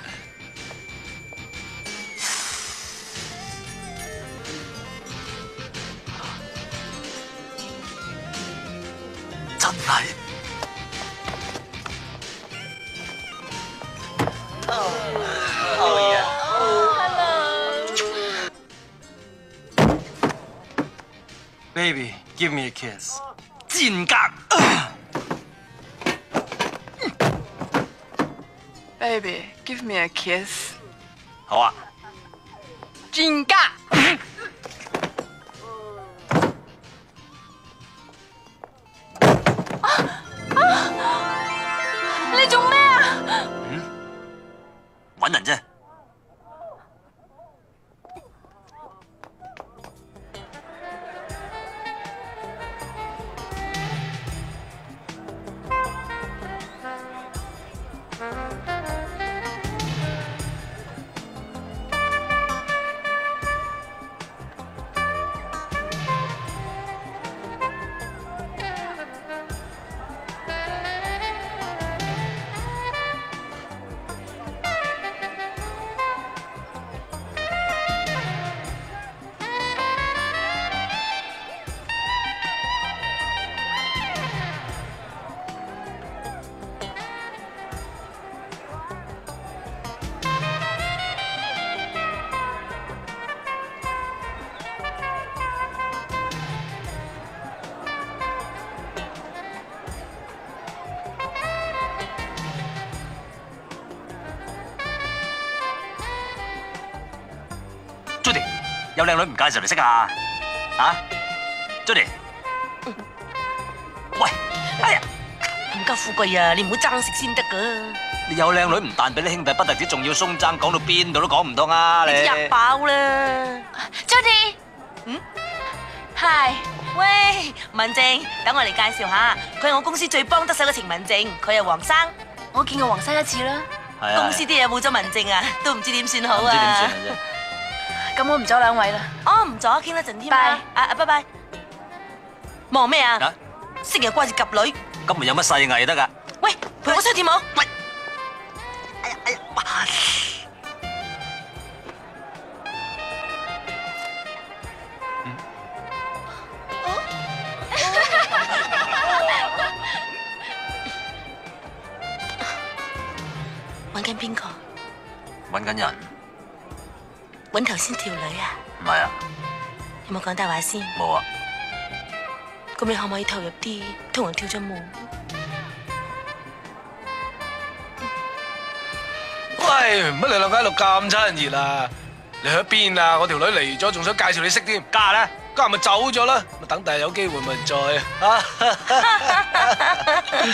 Speaker 10: 真係。
Speaker 13: Baby, give me a kiss.
Speaker 10: 賤格。
Speaker 14: Baby, give me a kiss.
Speaker 10: 好啊。
Speaker 14: 賤格。
Speaker 11: 你做咩啊？
Speaker 10: 搵人啫。Judy， 有靚女唔介紹嚟識啊？啊 ，Judy， 喂，哎呀，
Speaker 11: 冚家富貴啊，你唔好爭食先得噶。
Speaker 10: 你有靚女唔但俾你兄弟，不特止仲要鬆爭，講到邊度都講唔通啊！你
Speaker 11: 入飽啦 ，Judy， Hi， 喂，文靜，等我嚟介紹下，佢係我公司最幫得手嘅程文靜，佢係黃生，我見過黃生一次啦。公司啲嘢冇咗文靜啊，都唔知點算好啊！唔知點算啊啫。
Speaker 14: 咁我唔阻兩位啦。
Speaker 11: 哦，唔阻，傾得陣添啦。拜拜。忙咩啊？成日掛住及女。
Speaker 10: 咁咪有乜細藝得㗎？
Speaker 11: 喂，陪我出跳舞。喂。
Speaker 10: 哎呀，
Speaker 11: 揾緊邊個？
Speaker 10: 揾緊人。
Speaker 11: 揾頭先條女啊？
Speaker 10: 唔係啊。
Speaker 11: 有冇講大話先？
Speaker 10: 冇啊。
Speaker 11: 咁你可唔可以投入啲，同人跳咗舞？
Speaker 12: 喂，乜你兩個喺度咁親熱啊？你去咗邊啊？我條女嚟咗，仲想介紹你識添。家下咧，家下咪走咗啦。咪等第日有機會咪再啊。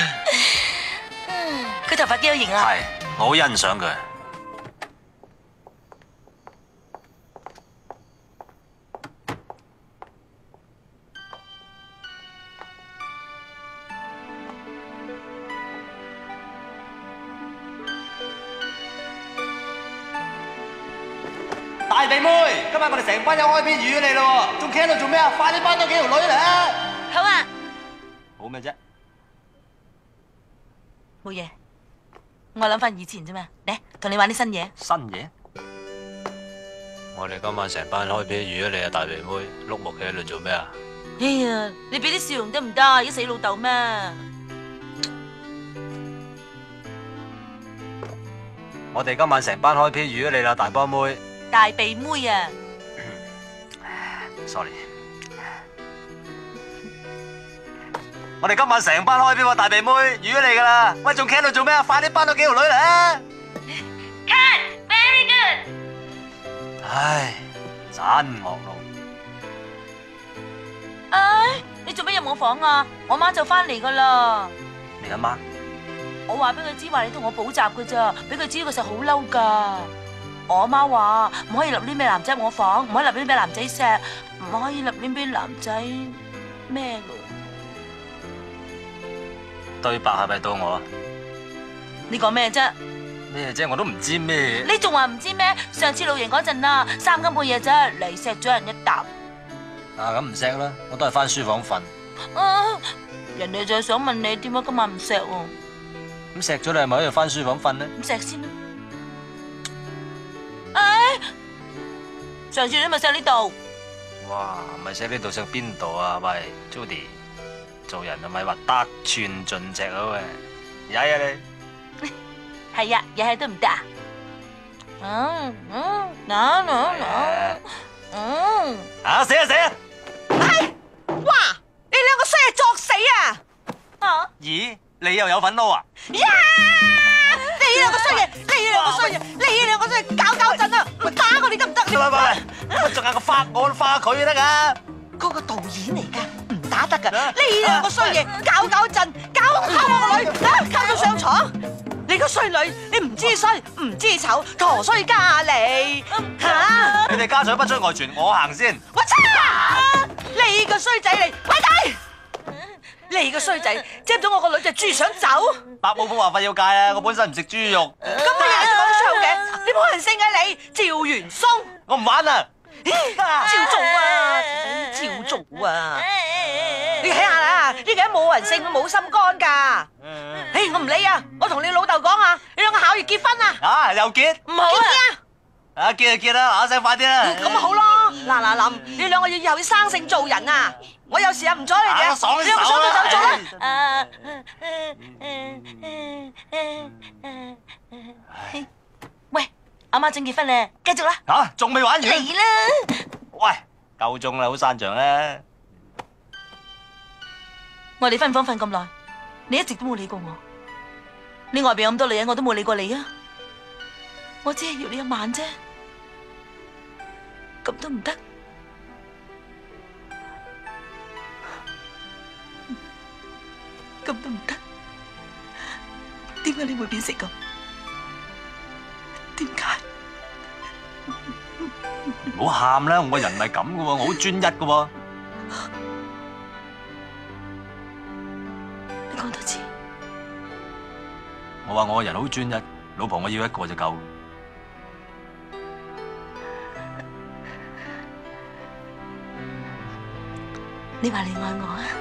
Speaker 11: 佢頭髮幾有型啊？
Speaker 10: 係，我好欣賞佢。 大鼻妹，今晚我哋成班友開篇預你咯，仲企喺度做咩啊？快啲班多幾條女嚟啊！
Speaker 11: 好啊，
Speaker 10: 好咩啫？
Speaker 11: 冇嘢，我諗翻以前啫嘛。嚟，同你玩啲新嘢。
Speaker 10: 新嘢？
Speaker 12: 我哋今晚成班開篇預咗你啊，大鼻妹，碌木企喺度做咩啊？
Speaker 11: 哎呀，你俾啲笑容得唔得？而家死老豆咩？
Speaker 12: 我哋今晚成班開篇預咗你啦，大波妹。
Speaker 11: 大鼻妹啊
Speaker 10: ！sorry。我哋今晚成班開篇喎，大鼻妹預咗你噶啦。喂，仲企喺度做咩啊？快啲班多幾條女嚟啊
Speaker 11: ！Cut, very good。
Speaker 10: 唉，真惡路。
Speaker 11: 唉，你做咩入我房啊？我媽就翻嚟噶啦。
Speaker 10: 你阿媽？
Speaker 11: 我話俾佢知話你同我補習噶咋，俾佢知佢實好嬲噶。我阿媽話唔可以立亂俾男仔入我房，唔可以立亂俾男仔錫，唔可以立亂俾男仔咩噶。
Speaker 10: 對白係咪到我啊？
Speaker 11: 你講咩啫？
Speaker 10: 咩啫？我都唔知咩。
Speaker 11: 你仲話唔知咩？上次露營嗰陣啊，3更半夜咋嚟錫咗人一啖。
Speaker 10: 啊，咁唔錫啦，我都係翻書房瞓。
Speaker 11: 人哋就係想問你點解今晚唔錫喎？
Speaker 10: 咁錫咗你係咪喺度翻書房瞓呢？
Speaker 11: 咁錫先啦。唉，上次你咪錫呢度。
Speaker 10: 哇，咪錫呢度錫邊度啊？喂 ，Judy， 做人係咪話得寸進尺啊？喂，曳啊你！
Speaker 11: 係呀，日日都唔得啊！
Speaker 10: 死啊死啊！
Speaker 1: 哇！你兩個衰係作死啊！
Speaker 10: 咦，你又有份撈啊？
Speaker 1: 呀！你兩個衰嘢，你兩個衰嘢，你兩個衰嘢，搞震啊！我打我你得唔得？
Speaker 10: 喂，仲有個花我花佢得噶？
Speaker 1: 嗰個導演嚟噶，唔打得噶。你兩個衰嘢，搞震，搞我個女，搞到上床。你個衰女，你唔知衰，唔知醜，陀衰家嚟吓！
Speaker 10: 你哋家長不出外傳，我行先。
Speaker 1: 我擦！你個衰仔嚟，快啲！你個衰仔接咗我個女就豬想走。
Speaker 10: 白冇風話費要戒啊！我本身唔食豬肉。
Speaker 1: 咁你又講得出嘅？你冇人性啊你！趙元松，
Speaker 10: 我唔玩啦。
Speaker 1: 照做啊，照做啊！你睇下啦，呢個人冇人性，冇心肝噶。唉，我唔理啊，我同你老豆講啊，你兩個考慮結婚啊？
Speaker 10: 啊，又結？
Speaker 1: 唔好啊！
Speaker 10: 結就結啦，嗱聲快啲啦。
Speaker 1: 咁咪好咯。嗱林，你兩個要以後要生性做人啊！我有時又唔阻你嘅，
Speaker 10: 爽
Speaker 1: 你有冇想做就做啦。喂，阿媽正結婚咧，繼續啦。
Speaker 10: 吓，仲未玩完？
Speaker 1: 嚟啦！
Speaker 10: 喂，夠鐘啦，好散場啦。
Speaker 11: 我哋分房瞓咁耐，你一直都冇理過我。你外邊有咁多女人，我都冇理過你啊！我只係要你一晚啫，咁都唔得。咁都唔得，點解你會變成咁？點解？
Speaker 10: 唔好喊啦，我個人唔係咁噶喎，我好專一噶喎。
Speaker 11: 你講多次。
Speaker 10: 我話我個人好專一，老婆我要一個就夠。
Speaker 11: 你話你愛我啊？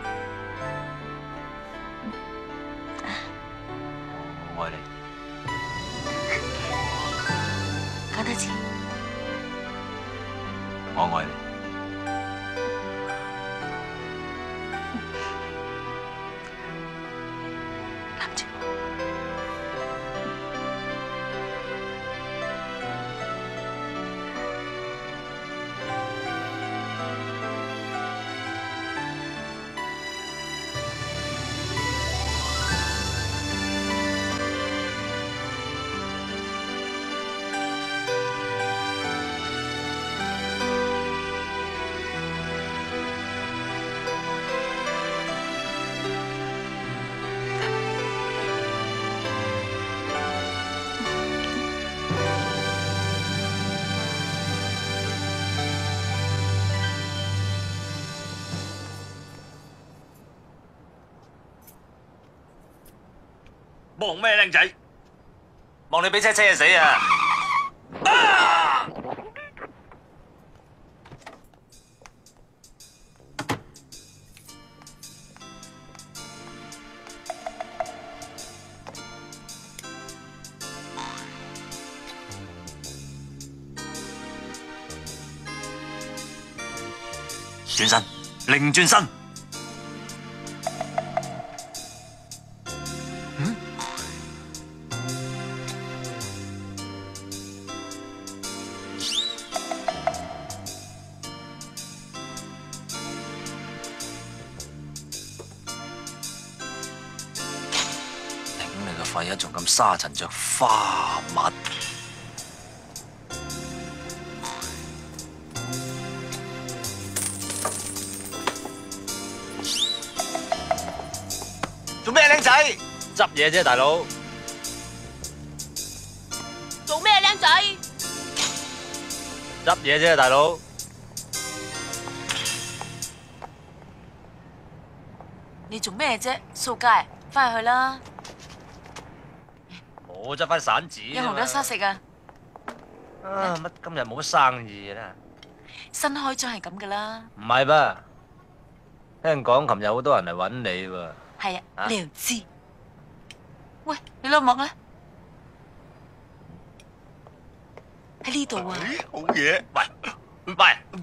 Speaker 10: 我愛你。
Speaker 11: 講多次。
Speaker 10: 我愛你。
Speaker 11: 攬住我。
Speaker 8: 望咩靚仔？
Speaker 10: 望你俾車車死啊！ 轉身，擰轉身。肺啊，仲咁沙塵着花蜜。 做咩靚仔？
Speaker 5: 執嘢啫，大佬。
Speaker 11: 做咩靚仔？
Speaker 5: 執嘢啫，大佬。
Speaker 11: 你做咩啫？掃街，翻去啦。
Speaker 5: 我執翻散紙。
Speaker 11: 有紅豆沙食啊！
Speaker 5: 啊，乜今日冇乜生意啦？
Speaker 11: 新開張係咁噶啦。
Speaker 5: 唔係吧？聽講琴日好多人嚟揾你喎。
Speaker 11: 係啊，你又知？喂，你攞幕啦。喺呢度啊！
Speaker 9: 好嘢！
Speaker 5: 喂，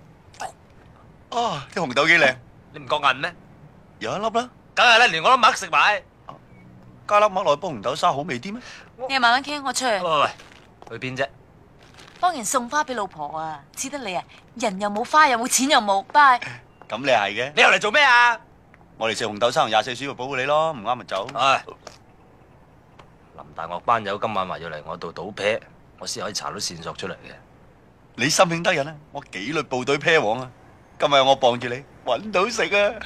Speaker 9: 啊，啲紅豆幾靚，
Speaker 5: 你唔覺銀咩？
Speaker 9: 有一粒啦。
Speaker 5: 梗係啦，連我都麥食埋。
Speaker 9: 加粒麥落去煲紅豆沙好味啲咩？
Speaker 11: 你慢慢傾，我出去。
Speaker 5: 喂，去邊啫？
Speaker 11: 幫人送花俾老婆啊！似得你啊，人又冇花又冇錢又冇，拜。
Speaker 9: 咁你係嘅。
Speaker 5: 你又嚟做咩啊？
Speaker 9: 我哋食紅豆沙同24小時保護你咯，唔啱咪走。
Speaker 5: 唉，林大樂班友今晚話要嚟我度賭啤，我先可以查到線索出嚟嘅。
Speaker 9: 你心慶得人啊！我紀律部隊啤王啊！今日我傍住你，揾到食啊！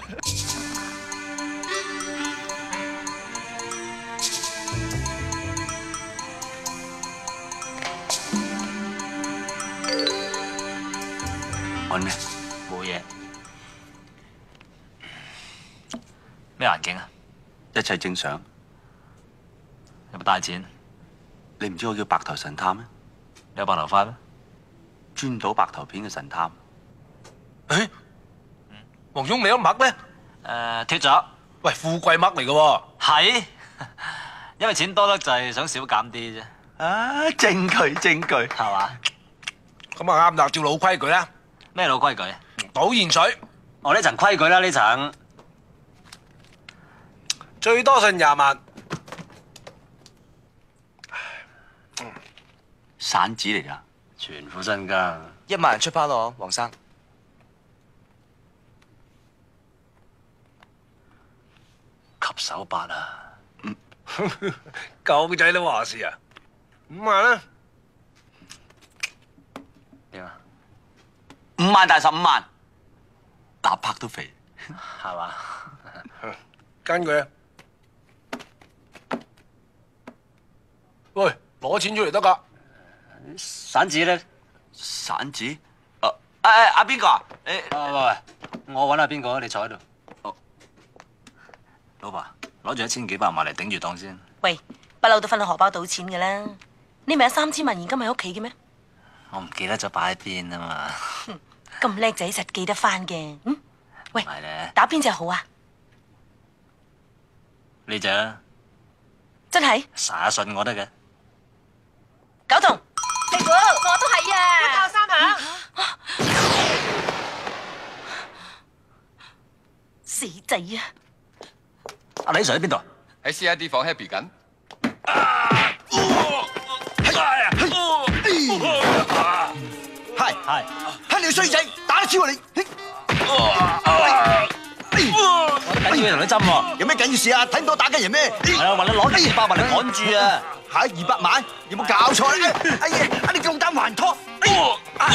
Speaker 5: 揾咩？冇嘢。咩環境啊？
Speaker 9: 一切正常。
Speaker 5: 有冇帶錢？
Speaker 9: 你唔知我叫白頭神探咩？
Speaker 5: 你有白頭髮咩？
Speaker 9: 專賭白頭片嘅神探。
Speaker 12: 誒，黃忠你有麥咩？
Speaker 5: 脫咗。
Speaker 12: 喂，富貴麥嚟嘅喎。
Speaker 5: 係，因為錢多得滯，想少減啲啫。
Speaker 9: 啊，證據證據，
Speaker 5: 係嘛？
Speaker 12: 咁啊啱啦，照老規矩啦。
Speaker 5: 咩老規矩？
Speaker 12: 賭現水。
Speaker 10: 我呢層規矩啦，呢層
Speaker 12: 最多信20萬。
Speaker 9: 散紙嚟㗎，
Speaker 10: 全副身家。
Speaker 6: 1萬人出包咯，黃生。
Speaker 10: 吸手八啊！
Speaker 12: 狗仔都話事啊！5萬啦。
Speaker 10: 點啊
Speaker 9: ？5萬大15萬，搭拍都肥，
Speaker 10: 係嘛？
Speaker 12: 跟佢啊！喂，攞錢出嚟得㗎。
Speaker 10: 散紙咧？
Speaker 9: 散紙？阿邊個啊？
Speaker 10: 喂，我揾下邊個，你坐喺度。哦，老婆，攞住1000幾百萬嚟頂住檔先。
Speaker 11: 喂，不嬲都分到荷包賭錢嘅啦。你咪有3000萬現金喺屋企嘅咩？
Speaker 10: 我唔記得咗擺喺邊啊嘛。
Speaker 11: 咁叻仔實記得翻嘅。喂，
Speaker 10: 唔係咧，
Speaker 11: 打邊隻好啊？
Speaker 10: 呢隻啦。
Speaker 11: 真係？
Speaker 10: 實信我得嘅。
Speaker 11: 9筒。
Speaker 1: 你估我都係啊！一炮3響。死仔啊！
Speaker 10: 阿李 Sir 喺邊度？
Speaker 13: 喺 C.I.D 房 happy 緊。
Speaker 10: 係，
Speaker 2: 你個衰仔，打得超啊你！
Speaker 10: 我都緊要同你針喎。
Speaker 2: 有咩緊要事啊？睇唔到打緊人咩？
Speaker 10: 係啊，話你攞200萬嚟趕住啊！
Speaker 2: 嚇200萬？有冇搞錯咧？哎呀，你夠膽還拖？
Speaker 10: 呢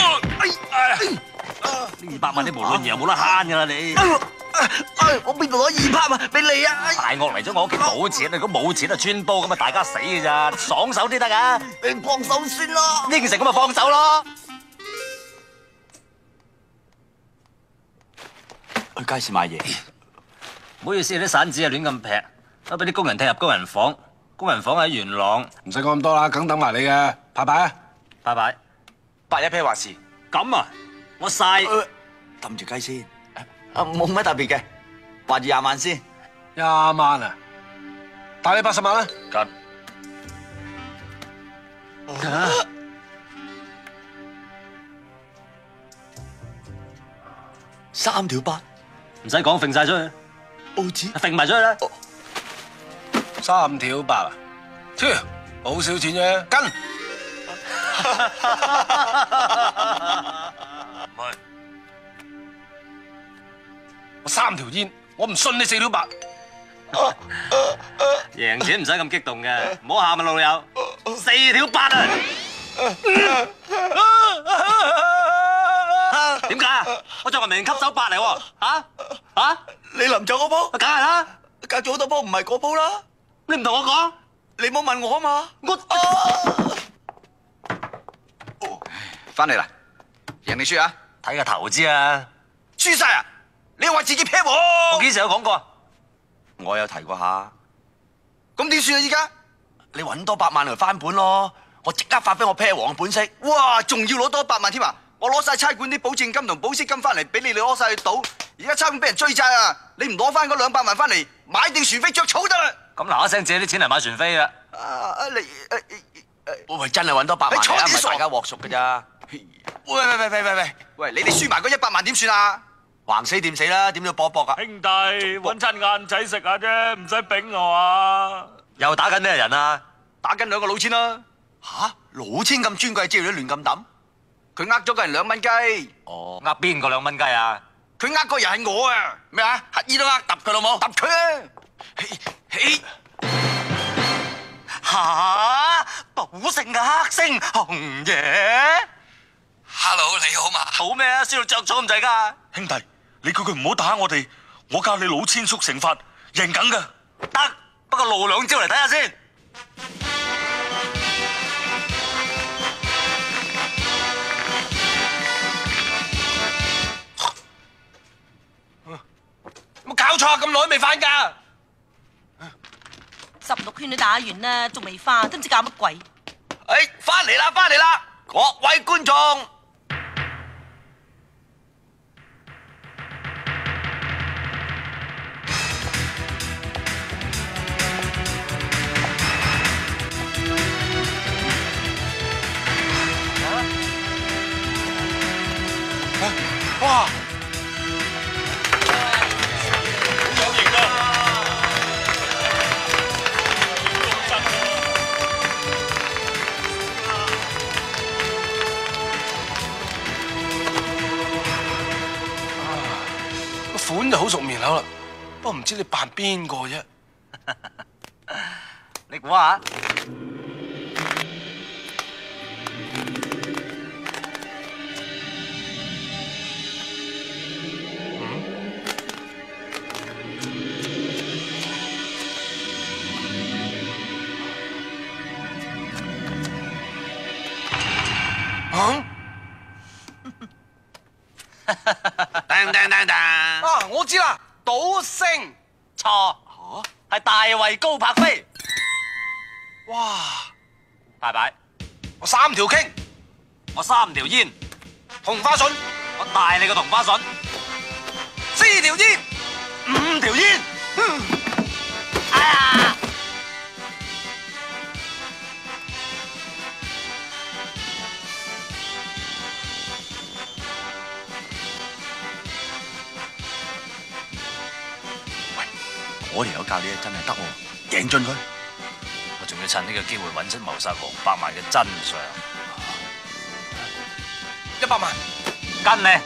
Speaker 10: 200萬你無論如何冇得慳㗎啦你。
Speaker 2: 我邊度攞200萬俾你啊？
Speaker 10: 大鱷嚟咗我屋企賭錢，如果冇錢就穿煲咁啊，大家死㗎咋，爽手啲得㗎。
Speaker 2: 你放手先啦。
Speaker 10: 呢件事咁咪放手咯。
Speaker 9: 去街市買嘢。
Speaker 10: 唔好意思，啲散紙啊亂咁劈，都俾啲工人踢入工人房。工人房喺元朗。
Speaker 12: 唔使講咁多啦，梗等埋你嘅。派牌啊！
Speaker 10: 派牌。
Speaker 6: 8-1啤話事。
Speaker 10: 咁啊，我晒。
Speaker 9: 揼住雞先。冇乜特別嘅，話住20萬先。
Speaker 12: 20萬啊！大你80萬啦。
Speaker 10: 緊。
Speaker 2: 3條8，
Speaker 10: 唔使講，揈晒出去。
Speaker 2: 澳紙
Speaker 10: 揈埋出去啦。
Speaker 12: 3條8啊！超好少錢啫，跟。
Speaker 8: 唔係，
Speaker 12: 我3條煙，我唔信你4條8。
Speaker 10: 贏錢唔使咁激動嘅，唔好喊啊老友。4條8啊！點解啊？我仲係名吸手8嚟喎！嚇？
Speaker 2: 你臨走嗰鋪？
Speaker 10: 梗係啦，
Speaker 2: 隔咗好多鋪，唔係嗰鋪啦。
Speaker 10: 你唔同我講，
Speaker 2: 你冇問我啊嘛。
Speaker 4: 翻嚟啦，贏定輸啊？
Speaker 10: 睇個頭知啊！
Speaker 2: 輸晒啊！你話自己劈我？
Speaker 10: 我幾時有講過啊？
Speaker 2: 我有提過下。咁點算啊？依家你揾多8萬嚟翻本咯，我即刻發揮我劈王嘅本色。
Speaker 4: 哇，仲要攞多100萬添啊！我攞晒差館啲保證金同保釋金翻嚟，俾你哋攞晒去賭。而家差館俾人追債啊！你唔攞翻嗰200萬翻嚟，買定船飛着草得啦！
Speaker 10: 咁嗱一聲借啲錢嚟買船飛啊！
Speaker 2: 喂，真係揾多8萬嚟啊！唔係大家鑊熟㗎咋？
Speaker 4: 喂！你哋輸埋嗰100萬點算啊？
Speaker 2: 橫死掂死啦，點都要搏一搏啊！
Speaker 13: 兄弟，揾餐晏仔食下啫，唔使丙我啊！
Speaker 10: 又打緊咩人啊？
Speaker 4: 打緊2個老千啦！
Speaker 2: 吓，老千咁尊貴，之後都亂咁抌？
Speaker 4: 佢呃咗個人2蚊雞。
Speaker 10: 哦，呃邊個2蚊雞啊？
Speaker 4: 佢呃個人係我啊！咩啊？乞兒都呃，揼佢老母，揼佢啊！
Speaker 10: 吓！賭聖嘅黑星紅爺
Speaker 13: ，Hello， 你好嘛？
Speaker 10: 好咩啊？輸到着咗咁滯㗎！
Speaker 13: 兄弟，你叫佢唔好打我哋，我教你老千叔成法，贏緊㗎。
Speaker 10: 得，不過露2招嚟睇下先。
Speaker 12: 有冇搞錯啊？咁耐未翻㗎
Speaker 11: ？16圈都打完啦，仲未翻，都唔知搞乜鬼。
Speaker 2: 翻嚟啦，翻嚟啦！各位觀眾，
Speaker 12: 哇！款就好熟面口啦，不過唔知你扮邊個啫？
Speaker 10: 你估下？
Speaker 12: 啊！我知啦，賭聖
Speaker 10: 錯，係大衛高柏飛。
Speaker 12: 哇！
Speaker 10: 大擺，
Speaker 12: 我3條傾，
Speaker 10: 我3條煙，
Speaker 12: 同花順，
Speaker 10: 我大你個同花順
Speaker 12: ，4條煙
Speaker 10: ，5條煙。哎呀！
Speaker 2: 我條友教你真係得喎，贏盡佢！
Speaker 5: 我仲要趁呢個機會揾出謀殺黃百萬嘅真相。
Speaker 12: 100萬，
Speaker 10: 跟你。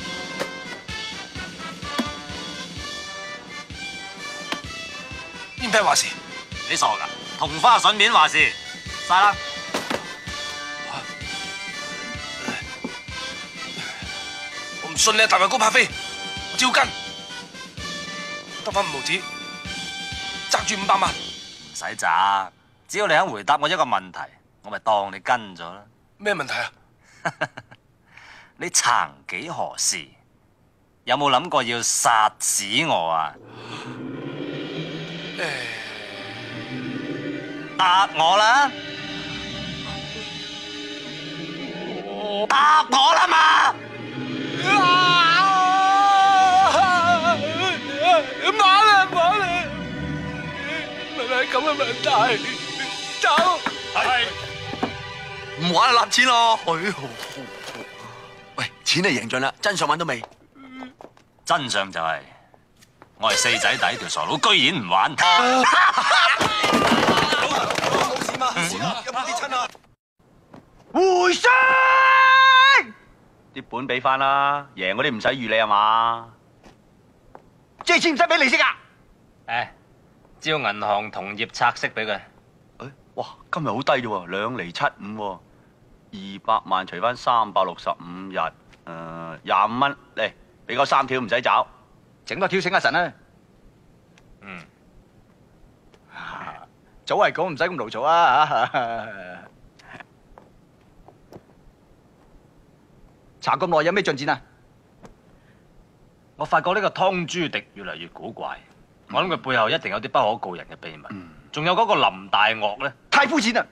Speaker 12: 邊批話事？
Speaker 10: 你傻㗎？同花順便話事，晒啦！
Speaker 12: 我唔信你大衛高柏飛，我照跟，得返5毫紙。揸住500萬，
Speaker 5: 唔使揸，只要你肯回答我一個問題，我咪當你跟咗啦。
Speaker 12: 咩問題啊？
Speaker 5: 你曾幾何時有冇諗過要殺死我啊？答我啦！答我啦嘛！
Speaker 12: 玩啦！係咁嘅問題，走。
Speaker 2: 係。唔玩就立錢咯。喂，錢係贏盡啦，真相揾到未？
Speaker 10: 真相就係我係四仔弟，條傻佬居然唔玩。
Speaker 2: 冇事嘛？有冇跌親啊？
Speaker 9: 回聲！啲本俾翻啦，贏嗰啲唔使預你係嘛？借錢唔使俾利息啊？
Speaker 10: 誒，招銀行同業拆息俾佢。
Speaker 9: 哇，今日好低啫喎，2厘75喎，200萬除翻365日，25蚊嚟，俾嗰3條唔使找，
Speaker 4: 整多條醒下神啦。早係講唔使咁勞嘈啊！查咁耐有咩進展啊？
Speaker 10: 我發覺呢個湯朱迪越嚟越古怪，我諗佢背後一定有啲不可告人嘅秘密。仲有嗰個林大岳咧，
Speaker 4: 太膚淺啦！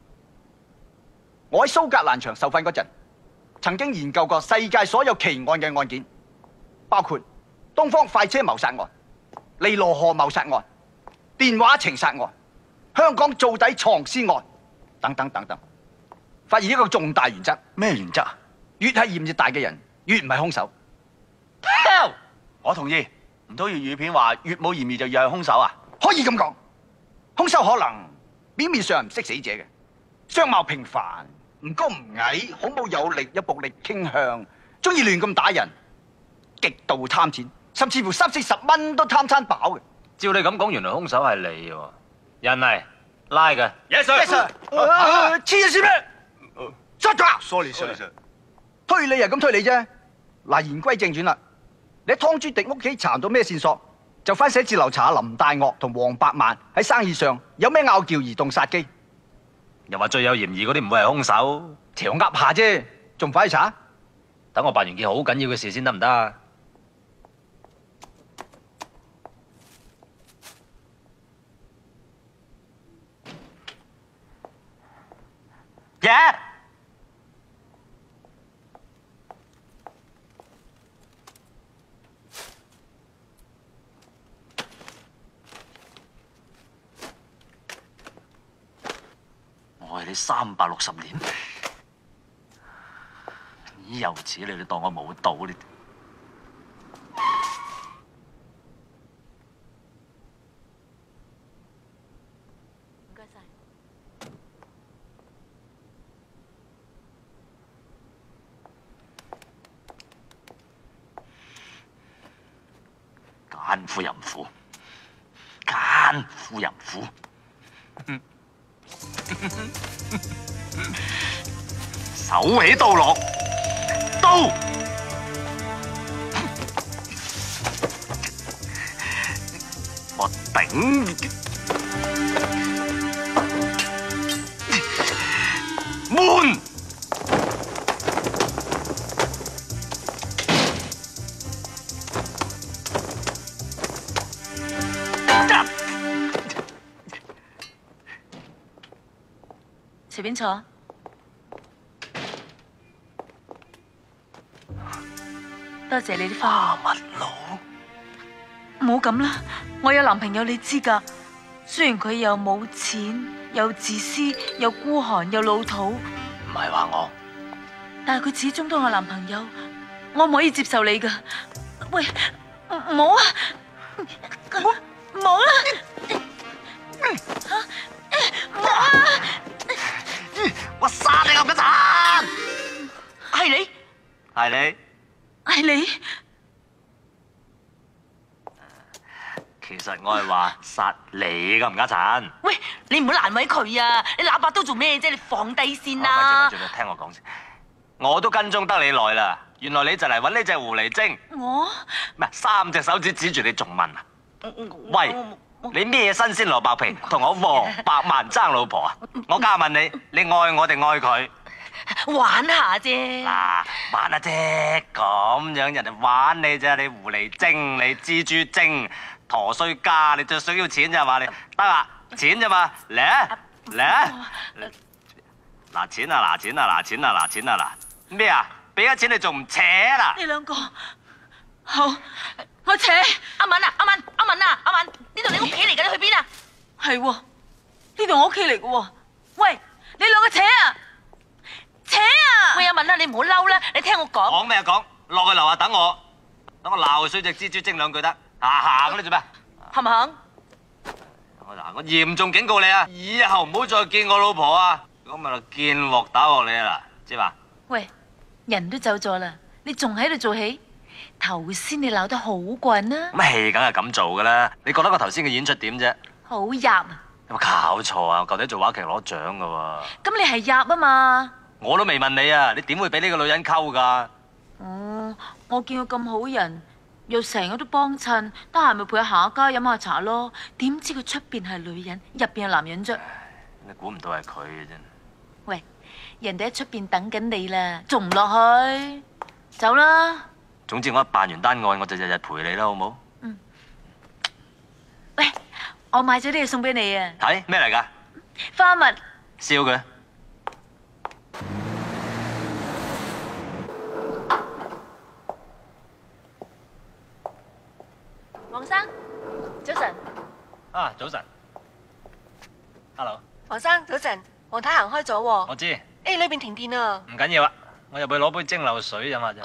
Speaker 4: 我喺蘇格蘭場受訓嗰陣，曾經研究過世界所有奇案嘅案件，包括東方快車謀殺案、尼羅河謀殺案、電話情殺案、香港做底藏屍案等等等等，發現一個重大原則。
Speaker 9: 咩原則？
Speaker 4: 越係嫌疑大嘅人，越唔係兇手。
Speaker 9: 我同意。唔通粵語片話越冇嫌疑就越係兇手啊？
Speaker 4: 可以咁講，兇手可能表面上唔識死者嘅，相貌平凡，唔高唔矮，孔武有力，有暴力傾向，中意亂咁打人，極度貪錢，甚至乎30-40蚊都貪餐飽嘅。
Speaker 10: 照你咁講，原來兇手係你喎，人嚟拉嘅。
Speaker 4: Yes sir。黐咗線咩？shut
Speaker 12: up。Sorry sir。
Speaker 4: 推理係咁推理啫。嗱，言歸正傳啦。你喺湯朱迪屋企查到咩線索，就翻寫字樓查下林大岳同黃百萬喺生意上有咩拗撬而動殺機。
Speaker 10: 又話最有嫌疑嗰啲唔會係兇手，
Speaker 4: 條噏下啫，仲唔快去查？
Speaker 10: 等我辦完件好緊要嘅事先得唔得啊？ 爺！我係你360年，以幼稚你哋當我冇到你。
Speaker 11: 唔該晒。
Speaker 10: 奸夫淫婦，奸夫淫婦。手起刀落，刀！我頂！門！
Speaker 3: 隨便坐。多謝你啲花蜜佬。唔好咁啦，我有男朋友你知㗎。雖然佢又冇錢，又自私，又孤寒，又老土。
Speaker 10: 唔係話我，
Speaker 3: 但係佢始終都係我男朋友，我唔可以接受你㗎。喂，唔好啊！唔好啦！唔好啊！
Speaker 10: 我殺你咁嘅殘！
Speaker 11: 係你？
Speaker 10: 係你？
Speaker 3: 係你？
Speaker 10: 其實我係話殺你咁唔家殘。
Speaker 11: 喂，你唔好難為佢啊！你喇叭都做咩啫？你放低先啦。
Speaker 10: 咪住，聽我講先。我都跟蹤得你耐啦，原來你就嚟揾呢隻狐狸精。
Speaker 3: 我？
Speaker 10: 唔係3隻手指指住你仲問啊？喂！你咩新鮮蘿蔔皮，同我黃百萬爭老婆啊！我加問你，你愛我定愛佢？
Speaker 11: 玩下啫。
Speaker 10: 嗱，玩下啫，咁樣人哋玩你啫，你狐狸精，你蜘蛛精，陀衰家，你最需要錢咋嘛？你得啦，錢咋嘛？嚟啊嚟啊！嗱錢啊嗱錢啊嗱錢啊嗱錢啊嗱咩啊？俾咗錢你仲唔扯啦？
Speaker 3: 你兩個好，我扯。
Speaker 11: 阿敏啊，阿敏啊，阿敏，呢度你屋企嚟㗎，你去邊啊？
Speaker 3: 係喎，呢度我屋企嚟㗎喎。喂，你兩個扯啊！扯啊！
Speaker 11: 喂，阿敏啊，你唔好嬲啦，你聽我講。
Speaker 10: 講咩啊講？落去樓下等我。 等我鬧衰隻蜘蛛精兩句得。行你做咩？
Speaker 11: 肯唔肯？
Speaker 10: 我嚴重警告你啊！以後唔好再見我老婆啊！如果唔係就見鑊打鑊你啊嗱，知嘛？
Speaker 3: 喂，人都走咗啦，你仲喺度做戲？頭先你鬧得好棍啊！
Speaker 10: 咁戲梗係咁做噶啦，你覺得我頭先嘅演出點啫？
Speaker 3: 好入啊！
Speaker 10: 有冇搞錯啊？我舊底做話劇攞獎噶喎。
Speaker 3: 咁你係入啊嘛？
Speaker 10: 我都未問你啊，你點會俾呢個女人溝㗎？
Speaker 3: 哦，我見佢咁好人，又成日都幫襯，得閒咪陪下行下街飲下茶咯。點知佢出邊係女人，入邊係男人啫？
Speaker 10: 你估唔到係佢嘅啫。
Speaker 3: 喂，人哋喺出邊等緊你啦，仲唔落去？走啦！
Speaker 10: 總之我一辦完單案，我就日日陪你啦，好冇？
Speaker 3: 嗯。喂，我買咗啲嘢送俾你啊！
Speaker 10: 睇咩嚟㗎？
Speaker 3: 花蜜。
Speaker 10: 燒佢。
Speaker 11: 黃生，早晨。
Speaker 10: 啊，早晨。Hello。
Speaker 14: 黃生，早晨。黃太行開咗喎。
Speaker 10: 我知。
Speaker 14: 誒，裏邊停電啊。
Speaker 10: 唔緊要啊，我入去攞杯蒸餾水飲下啫。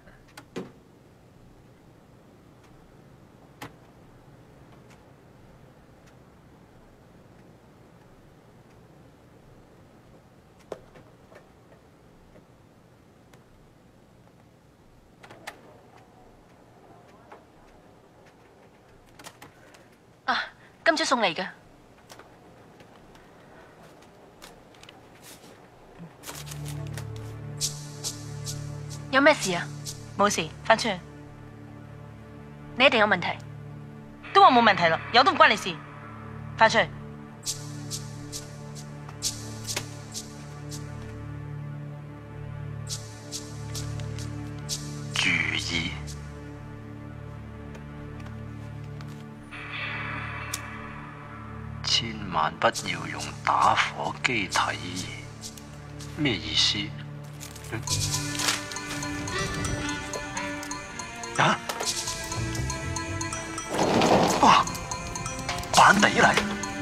Speaker 11: 啊，今朝送嚟嘅。有咩事啊？冇事，翻出去。你一定有問題。都話冇問題咯，有都唔關你事。翻出去。
Speaker 10: 注意。千萬不要用打火機睇嘢，咩意思？啊！哇！板底嚟。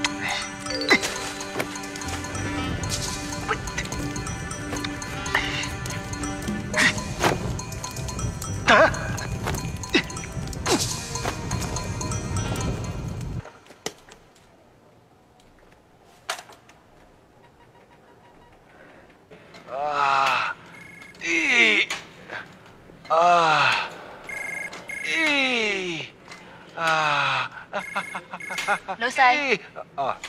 Speaker 11: 老細。
Speaker 12: 啊。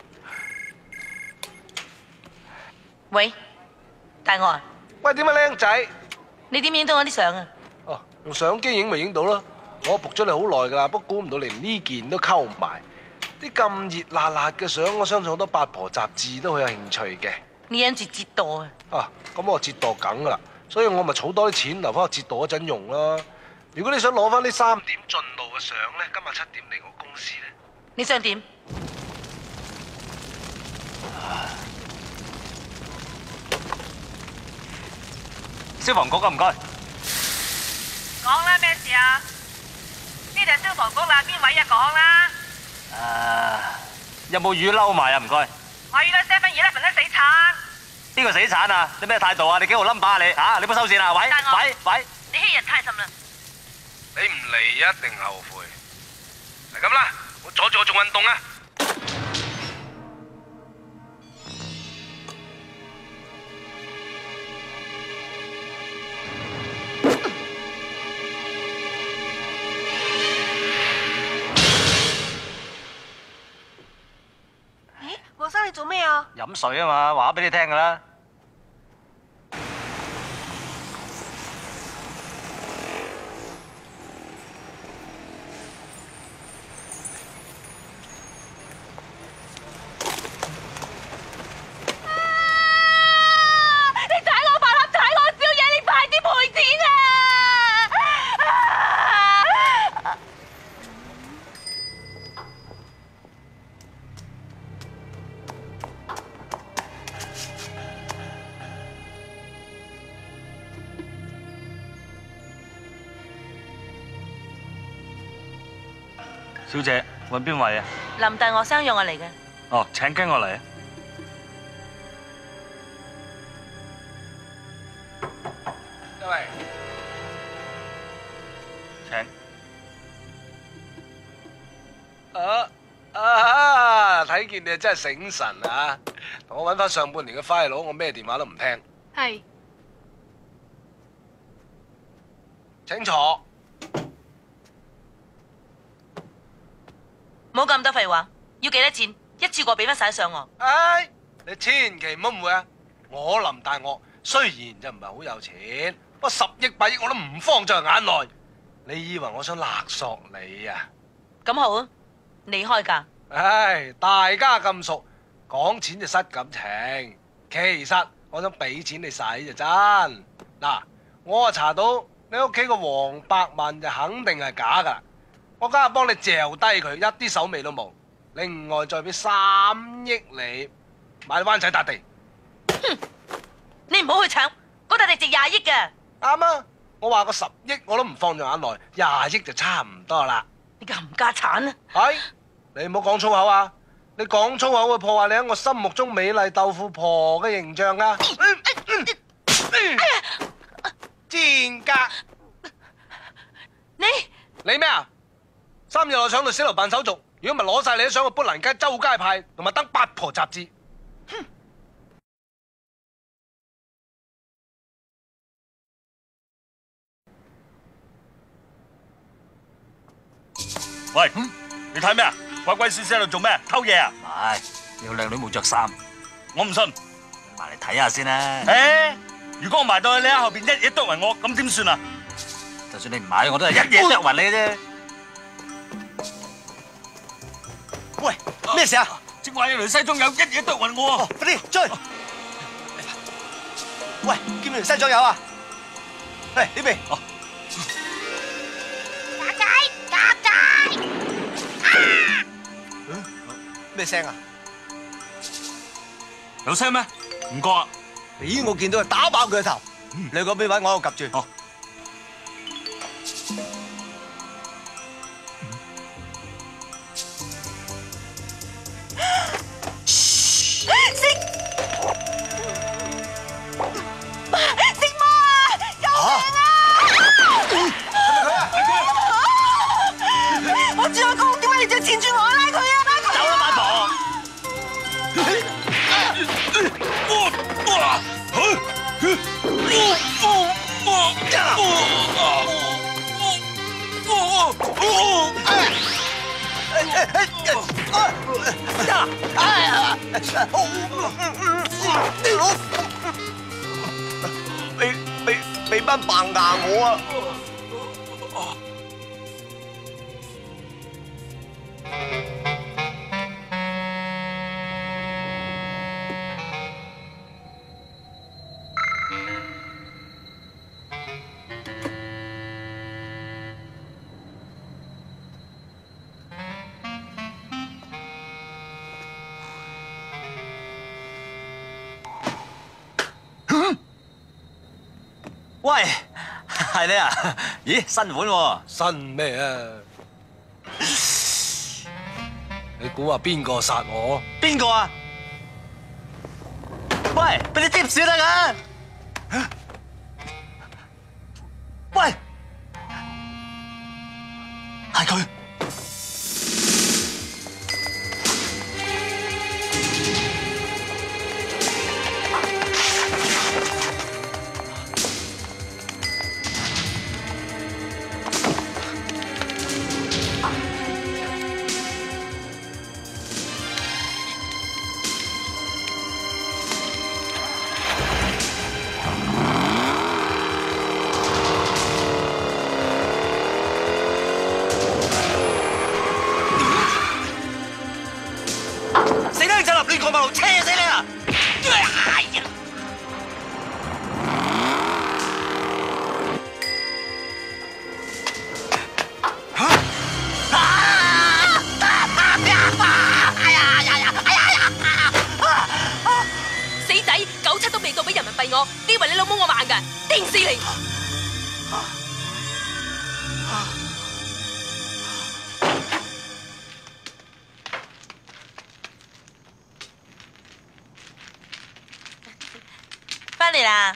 Speaker 11: 喂，大我啊。
Speaker 12: 喂，點啊，靚仔？
Speaker 11: 你點影到我啲相啊？
Speaker 12: 哦，用相機影咪影到咯。我仆咗你好耐噶啦，不過估唔到你連呢件都溝埋。啲咁熱辣辣嘅相，我相信好多八婆雜誌都好有興趣嘅。
Speaker 11: 你諗住折墮啊？
Speaker 12: 啊，咁我折墮梗噶啦，所以我咪儲多啲錢留翻我折墮嗰陣用啦。如果你想攞翻啲3點進路嘅相咧，今日7點嚟我公司咧。
Speaker 11: 你想點？
Speaker 10: 消防局啊，唔該。
Speaker 1: 講啦，咩事啊？呢度消防局啦，邊位啊？講啦。
Speaker 10: 有冇雨褸埋啊？唔該。
Speaker 1: 我遇到7-11都死慘。
Speaker 10: 邊個死產啊？你咩態度啊？你幾號 number 啊你？嚇！你唔好收線啊！喂！
Speaker 1: 你欺人太甚啦！
Speaker 12: 你唔嚟一定後悔。係咁啦，我阻住我做運動啊！
Speaker 14: 黃生，你做咩啊？
Speaker 10: 飲水啊嘛，話俾你聽㗎啦。小姐，揾邊位啊？
Speaker 11: 林大學生約我嚟嘅。
Speaker 10: 哦，請跟我嚟啊！
Speaker 12: 喂，
Speaker 10: 請。
Speaker 12: 睇見你真係醒神啊！同我揾翻上半年嘅 file，我咩電話都唔聽。
Speaker 14: 係。
Speaker 12: 請坐。
Speaker 11: 冇咁多廢話，要幾多錢？一次過俾翻晒上我。
Speaker 12: 唉，你千祈唔好誤會啊！我林大岳雖然就唔係好有錢，不過10億8億我都唔放在眼內。你以為我想勒索你啊？
Speaker 11: 咁好啊，你開價。
Speaker 12: 唉，大家咁熟，講錢就失感情。其實我想俾錢你使就真。嗱，我啊查到你屋企個黃百萬就肯定係假噶，我梗係幫你嚼低佢，一啲手尾都冇。另外再俾3億你買灣仔笪地。
Speaker 11: 哼，你唔好去搶，嗰笪地值20億嘅。
Speaker 12: 啱啊，我話個10億我都唔放在眼內，20億就差唔多啦。
Speaker 11: 你冚家產啊！
Speaker 12: 係。你唔好講粗口啊！你講粗口會破壞你喺我心目中美麗豆腐婆嘅形象啊！賤格！你咩啊？3日內上律師樓辦手續，如果唔係攞晒你都上去砵蘭街周街派，同埋登八婆雜誌。
Speaker 13: 喂，你睇咩啊？鬼鬼祟祟喺度做咩？偷嘢啊？
Speaker 10: 唔係，有靚女冇着衫。
Speaker 13: 我唔信，
Speaker 10: 埋嚟睇下先啦。
Speaker 13: 誒，如果我埋到去你喺後邊一嘢剁暈我，咁點算啊？
Speaker 10: 就算你唔買，我都係一嘢剁暈你嘅啫。
Speaker 2: 喂，咩事啊？
Speaker 13: 正話有條西裝友一嘢剁暈我啊！
Speaker 2: 快啲追！喂，見唔見條西裝友啊？嚟呢邊。咩聲啊？
Speaker 13: 有聲咩？唔覺啊！
Speaker 2: 咦，我見到佢打爆佢個頭。你嗰邊位我喺度及住。
Speaker 11: 我住我公，點解你就纏住我拉佢啊？
Speaker 10: 走啦，八婆！
Speaker 2: 俾班扮牙我啊！
Speaker 10: 喂，係你啊？咦，新款喎？
Speaker 12: 新咩啊？你估下邊個殺我？
Speaker 10: 邊個啊？喂，俾你 tips 得㗎？喂，係佢。
Speaker 2: 亂過馬路，車死你啊！哎呀！
Speaker 11: 死仔，97都未到俾人民幣我，你以為你老母我慢㗎？定死你！翻嚟啦！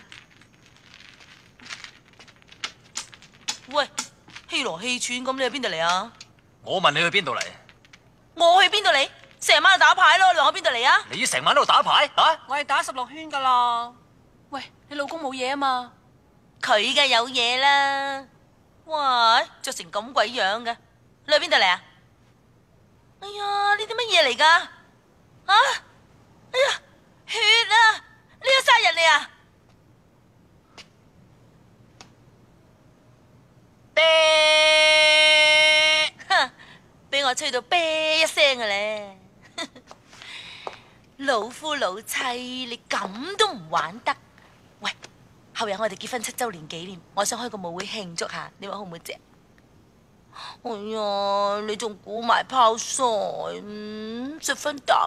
Speaker 11: 喂，氣羅氣喘咁，你喺邊度嚟啊？
Speaker 10: 我問你去邊度嚟？
Speaker 11: 我去邊度嚟？成晚就打牌咯，你話我邊度嚟啊？
Speaker 10: 你成晚喺度打牌啊？
Speaker 14: 我係打16圈噶啦。喂，你老公冇嘢啊嘛？
Speaker 11: 佢梗有嘢啦。哇，着成咁鬼樣嘅，你去邊度嚟啊？哎呀，呢啲乜嘢嚟噶？啊！哎呀，血啊！你有殺人嚟啊？啤！哼，俾我吹到啤一聲嘅咧。老夫老妻，你咁都唔玩得？喂，後日我哋結婚7周年紀念，我想開個舞會慶祝下，你話好唔好啫？哎呀，你仲估埋泡菜，10分啖。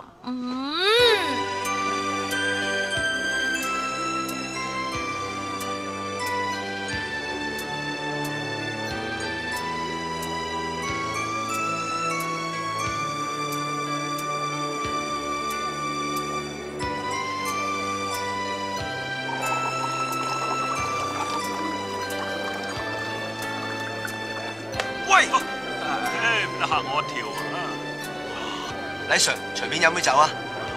Speaker 13: 喂，唔得嚇我一跳啊！
Speaker 2: 李 Sir， 隨便飲杯酒啊！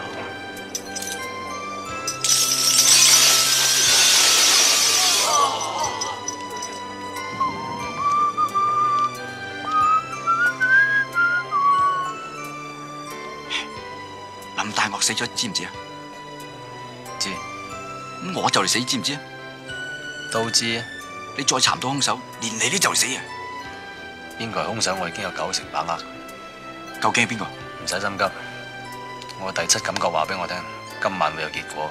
Speaker 6: 林大岳死咗，知唔知啊？知。咁我就嚟死，知唔知啊？
Speaker 12: 都知。
Speaker 6: 你再查唔到兇手，連你都就嚟死啊！
Speaker 12: 邊個係兇手？我已經有90%把握。
Speaker 6: 究竟係邊個？
Speaker 12: 唔使心急，我第7感覺話俾我聽，今晚會有結果。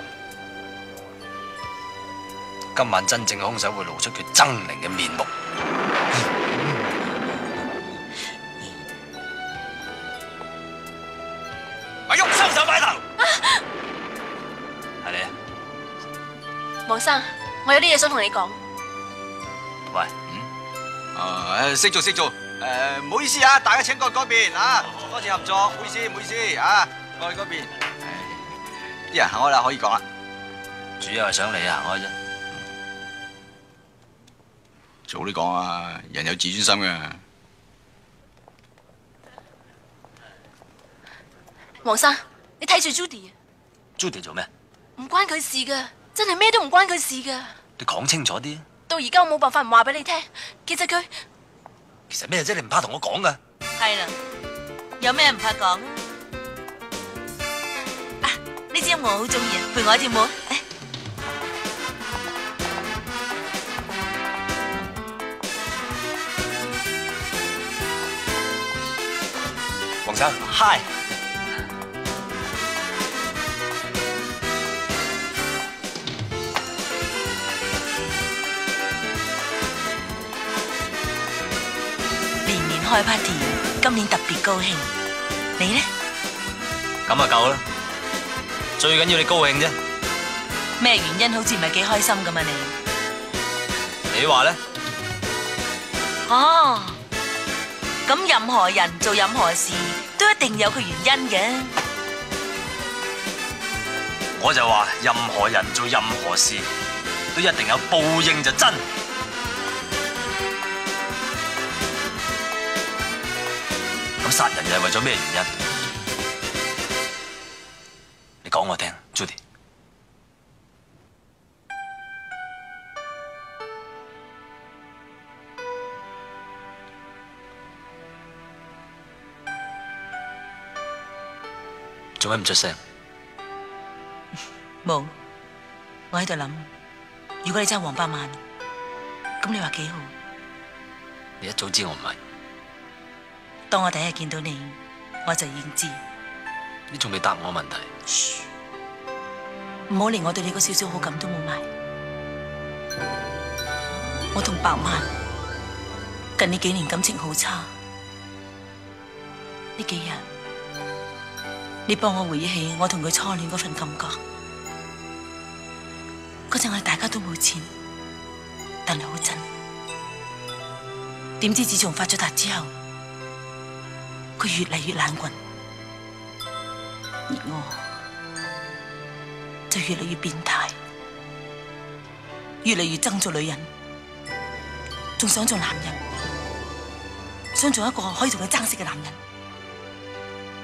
Speaker 12: 今晚真正嘅兇手會露出佢猙獰嘅面目。
Speaker 6: 阿旭，收手擺頭！
Speaker 12: 係你啊？
Speaker 14: 黃生，我有啲嘢想同你講。
Speaker 12: 喂，
Speaker 6: 識做識做，唔好意思啊，大家請過嗰邊啊，多謝合作，唔好意思唔好意思啊，過去嗰邊。啲人行開啦，可以講啦。
Speaker 12: 主要係想你行開啫。
Speaker 6: 早啲講啊，人有自尊心嘅。
Speaker 14: 黃生，你睇住 Judy 啊。
Speaker 12: Judy 做咩？
Speaker 14: 唔關佢事噶，真係咩都唔關佢事噶。
Speaker 12: 你講清楚啲。
Speaker 14: 到而家我冇辦法唔話俾你聽，其實
Speaker 12: 咩啫？你唔怕同我講噶？
Speaker 11: 係啦，有咩唔怕講啊？啊，呢支音樂我好中意啊，陪我跳舞。
Speaker 12: 黃生 ，Hi。
Speaker 11: 開 party， 今年特別高興，你呢？
Speaker 12: 咁啊夠啦，最緊要你高興啫。
Speaker 11: 咩原因好似唔係幾開心咁啊你
Speaker 12: 話呢？
Speaker 11: 哦，咁任何人做任何事都一定有佢原因嘅。
Speaker 12: 我就話任何人做任何事都一定有報應就真。咁殺人又係為咗咩原因？你講我聽 ，Judy。做咩唔出聲？
Speaker 11: 冇，我喺度諗，如果你真係黃百萬，咁你話幾好？
Speaker 12: 你一早知我唔係。
Speaker 11: 當我第一日見到你，我就已經知。
Speaker 12: 你仲未答我問題？
Speaker 11: 噓，唔好連我對你個少少好感都冇埋。我同百萬近呢幾年感情好差，呢幾日你幫我回憶起我同佢初戀嗰份感覺。嗰陣我哋大家都冇錢，但係好真。點知自從發咗達之後，佢越嚟越冷棍，而我就越嚟越變態，越嚟越憎做女人，仲想做男人，想做一個可以同佢爭食嘅男人。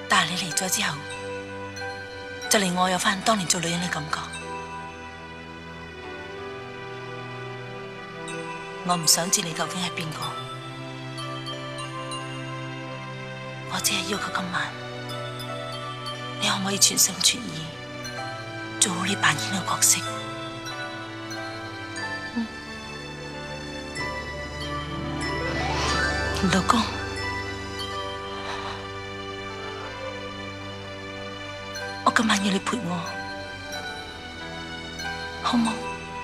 Speaker 11: 但係你嚟咗之後，就令我有翻當年做女人嘅感覺。我唔想知你究竟係邊個，我只係要求今晚，你可唔可以全心全意做好你扮演嘅角色？老公，我今晚要你陪我，好冇？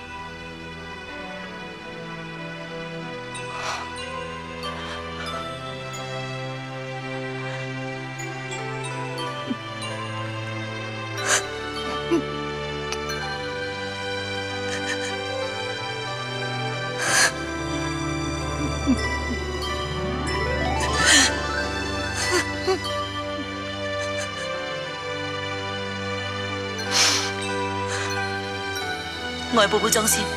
Speaker 11: 我係寶寶裝先。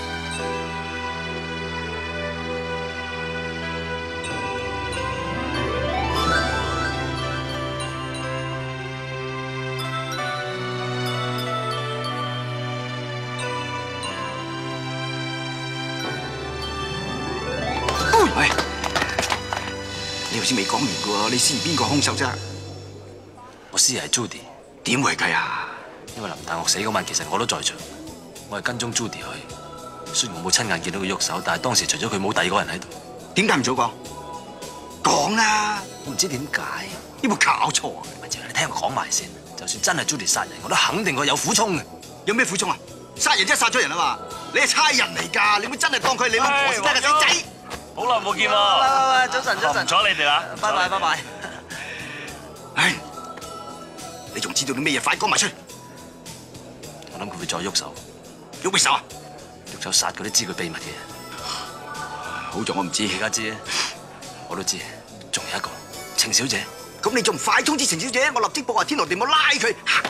Speaker 6: 喂，你頭先未講完嘅喎，你先邊個兇手啫？
Speaker 12: 我師爺係 Judy，
Speaker 6: 點會計啊？
Speaker 12: 因為林大岳死嗰晚，其實我都在場。我係跟蹤 Judy 去，雖然我冇親眼見到佢喐手，但係當時除咗佢冇第二個人喺度。
Speaker 6: 點解唔早講？講啦！
Speaker 12: 我唔知點解，
Speaker 6: 有冇搞錯啊？
Speaker 12: 咪就係你聽我講埋先。就算真係 Judy 殺人，我都肯定佢有苦衷嘅。
Speaker 6: 有咩苦衷啊？殺人即係殺咗人啊嘛！你係差人嚟㗎，你會真係當佢係你老婆先得㗎，死仔！
Speaker 13: 好耐冇見喎。
Speaker 10: 喂，早晨早晨。
Speaker 13: 唔阻你哋啦。
Speaker 10: 拜拜拜拜。
Speaker 6: 唉，你仲知道啲咩嘢？快講埋出嚟！
Speaker 12: 我諗佢會再喐手。
Speaker 6: 喐咩手啊？
Speaker 12: 喐手殺嗰啲知佢秘密嘅人。
Speaker 6: 好在我唔知，
Speaker 12: 而家知，我都知。仲有一個程小姐。
Speaker 6: 咁你仲唔快通知程小姐？我立即報話天羅地網拉佢。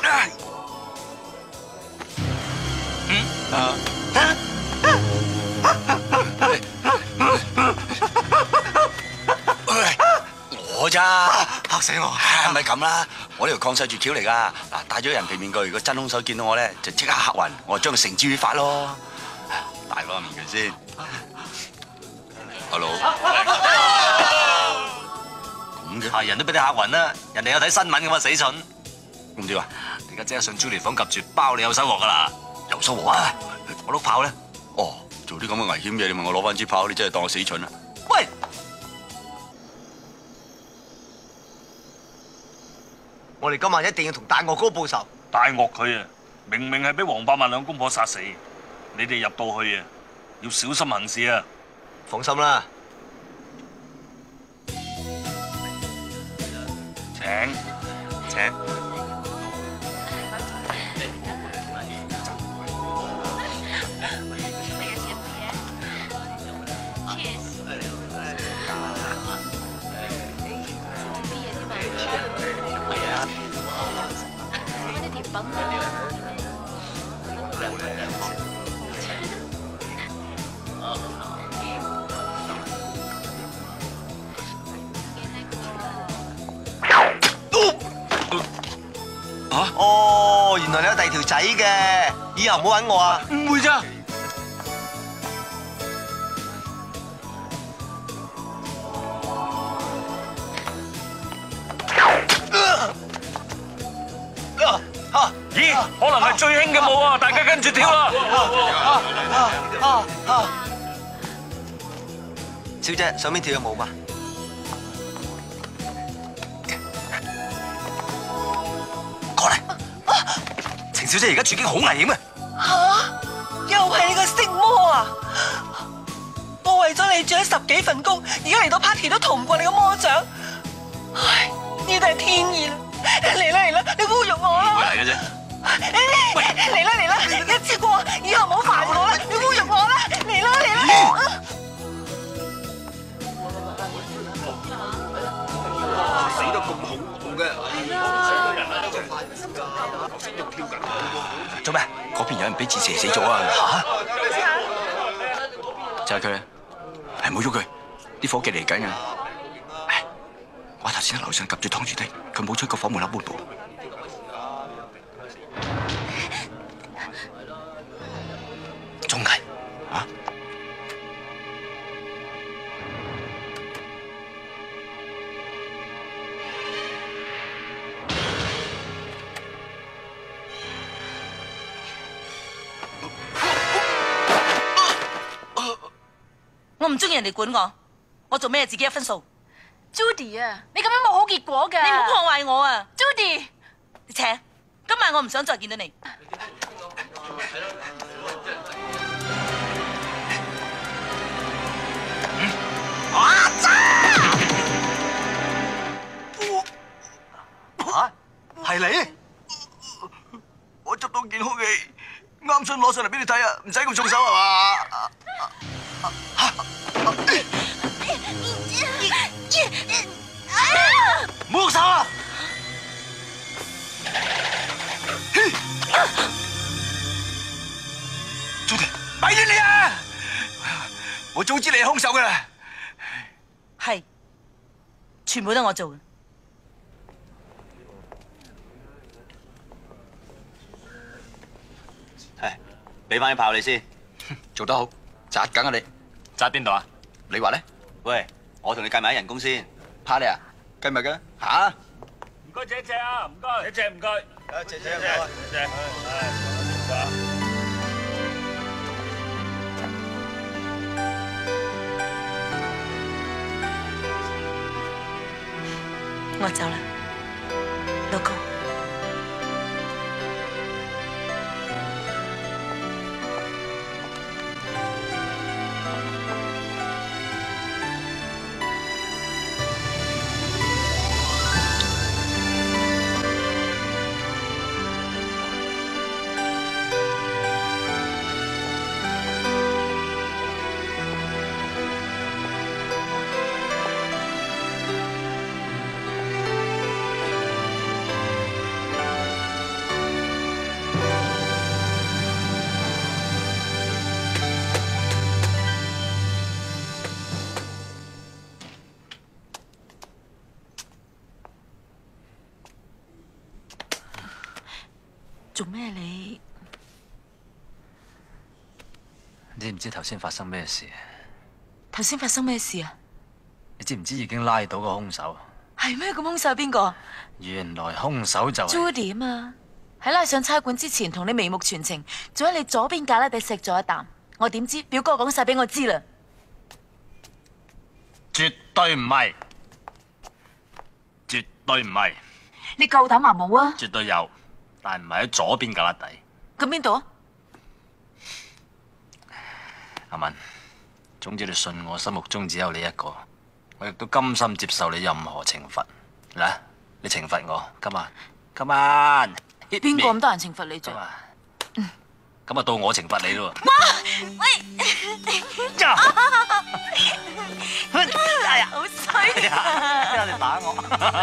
Speaker 2: 我咋？
Speaker 6: 嚇死我！
Speaker 2: 唔係咁啦，我呢條抗世絕橋嚟噶。嗱，戴咗人皮面具，如果真兇手見到我咧，就即刻嚇暈，我將佢繩之於法咯。戴嗰個面具先。Hello。咁嘅？
Speaker 10: 係人都俾你嚇暈啦！人哋有睇新聞噶嘛，死蠢！
Speaker 2: 咁點啊？
Speaker 10: 而家即刻上 Judy 房及住，包你有收穫噶啦！
Speaker 2: 有收穫啊！
Speaker 10: 我碌炮咧。
Speaker 2: 哦，做啲咁嘅危險嘢，你問我攞翻支炮，你真係當我死蠢啦！
Speaker 10: 喂！我哋今晚一定要同大岳哥報仇。
Speaker 13: 大岳佢啊，明明係俾黃百萬兩公婆殺死，你哋入到去啊，要小心行事啊！
Speaker 10: 放心啦。請。哦，原來你有第二條仔嘅，以後唔好揾我啊！
Speaker 12: 唔會咋？
Speaker 13: 咦，可能係最興嘅舞啊！大家跟住跳啦！
Speaker 10: 小姐，上面跳嘅舞吧。過嚟，程小姐而家處境好危險啊！
Speaker 11: 吓，又係你個色魔啊！我為咗你做咗10幾份工，而家嚟到 party 都逃唔過你個魔掌。唉，呢度係天意啦！嚟啦嚟啦，你侮辱我啦！
Speaker 10: 會嚟嘅啫。
Speaker 11: 喂，嚟啦嚟啦，一次過，以後唔好煩我啦，你侮辱我啦！嚟啦嚟啦！
Speaker 6: 死得咁恐怖嘅，
Speaker 2: 做咩？嗰邊有人俾箭射死咗啊！嚇！就係佢啦，係唔好喐佢，啲伙計嚟緊嘅。我頭先
Speaker 6: 先喺樓上及住湯住地，佢冇出過房門口半步。
Speaker 10: 鐘毅
Speaker 6: 啊！
Speaker 11: 我唔中意人哋管我做咩自己一分數。
Speaker 14: Judy 啊，你咁樣冇好結果㗎。
Speaker 11: 你唔好破壞我啊
Speaker 14: ，Judy。
Speaker 11: 你請，今晚我唔想再見到你。
Speaker 2: 吓，係你？
Speaker 6: 我執到件空氣，啱想攞上嚟俾你睇啊，唔使咁重手係嘛？
Speaker 2: 唔好喐手啊
Speaker 6: ！Judy，咪怨你啊！我早知你係兇手㗎啦。
Speaker 11: 係，全部都我做嘅。
Speaker 9: 係，俾翻啲炮你先。
Speaker 6: 做得好，扎緊啊你！
Speaker 10: 扎邊度啊？
Speaker 6: 你話咧？
Speaker 9: 喂，我同你計埋啲人工先。
Speaker 6: 怕你啊？計埋㗎嚇！
Speaker 13: 唔該，借啊！唔該，借唔該。
Speaker 2: 借。
Speaker 11: 我走啦，老公。做咩你？
Speaker 10: 知唔知頭先發生咩事？
Speaker 3: 頭先發生咩事啊？
Speaker 10: 你知唔知已經拉到個兇手？
Speaker 3: 係咩？咁兇手係邊個？
Speaker 10: 原來兇手就係
Speaker 3: Judy 啊嘛！喺拉上差館之前，同你眉目傳情，仲喺你左邊胳肋底錫咗一啖。我點知？表哥講晒俾我知啦。
Speaker 10: 絕對唔係，絕對唔係。
Speaker 3: 你夠膽話冇啊？
Speaker 10: 絕對有，但唔係喺左邊胳肋底。
Speaker 3: 咁邊度啊？
Speaker 10: 阿文，總之你信我，心目中只有你一個，我亦都甘心接受你任何懲罰。嗱，你懲罰我，今晚
Speaker 3: 邊個咁得閒懲罰你啫？
Speaker 10: 咁啊，到我懲罰你咯。
Speaker 11: 哎呀，好衰啊！
Speaker 10: 你打我。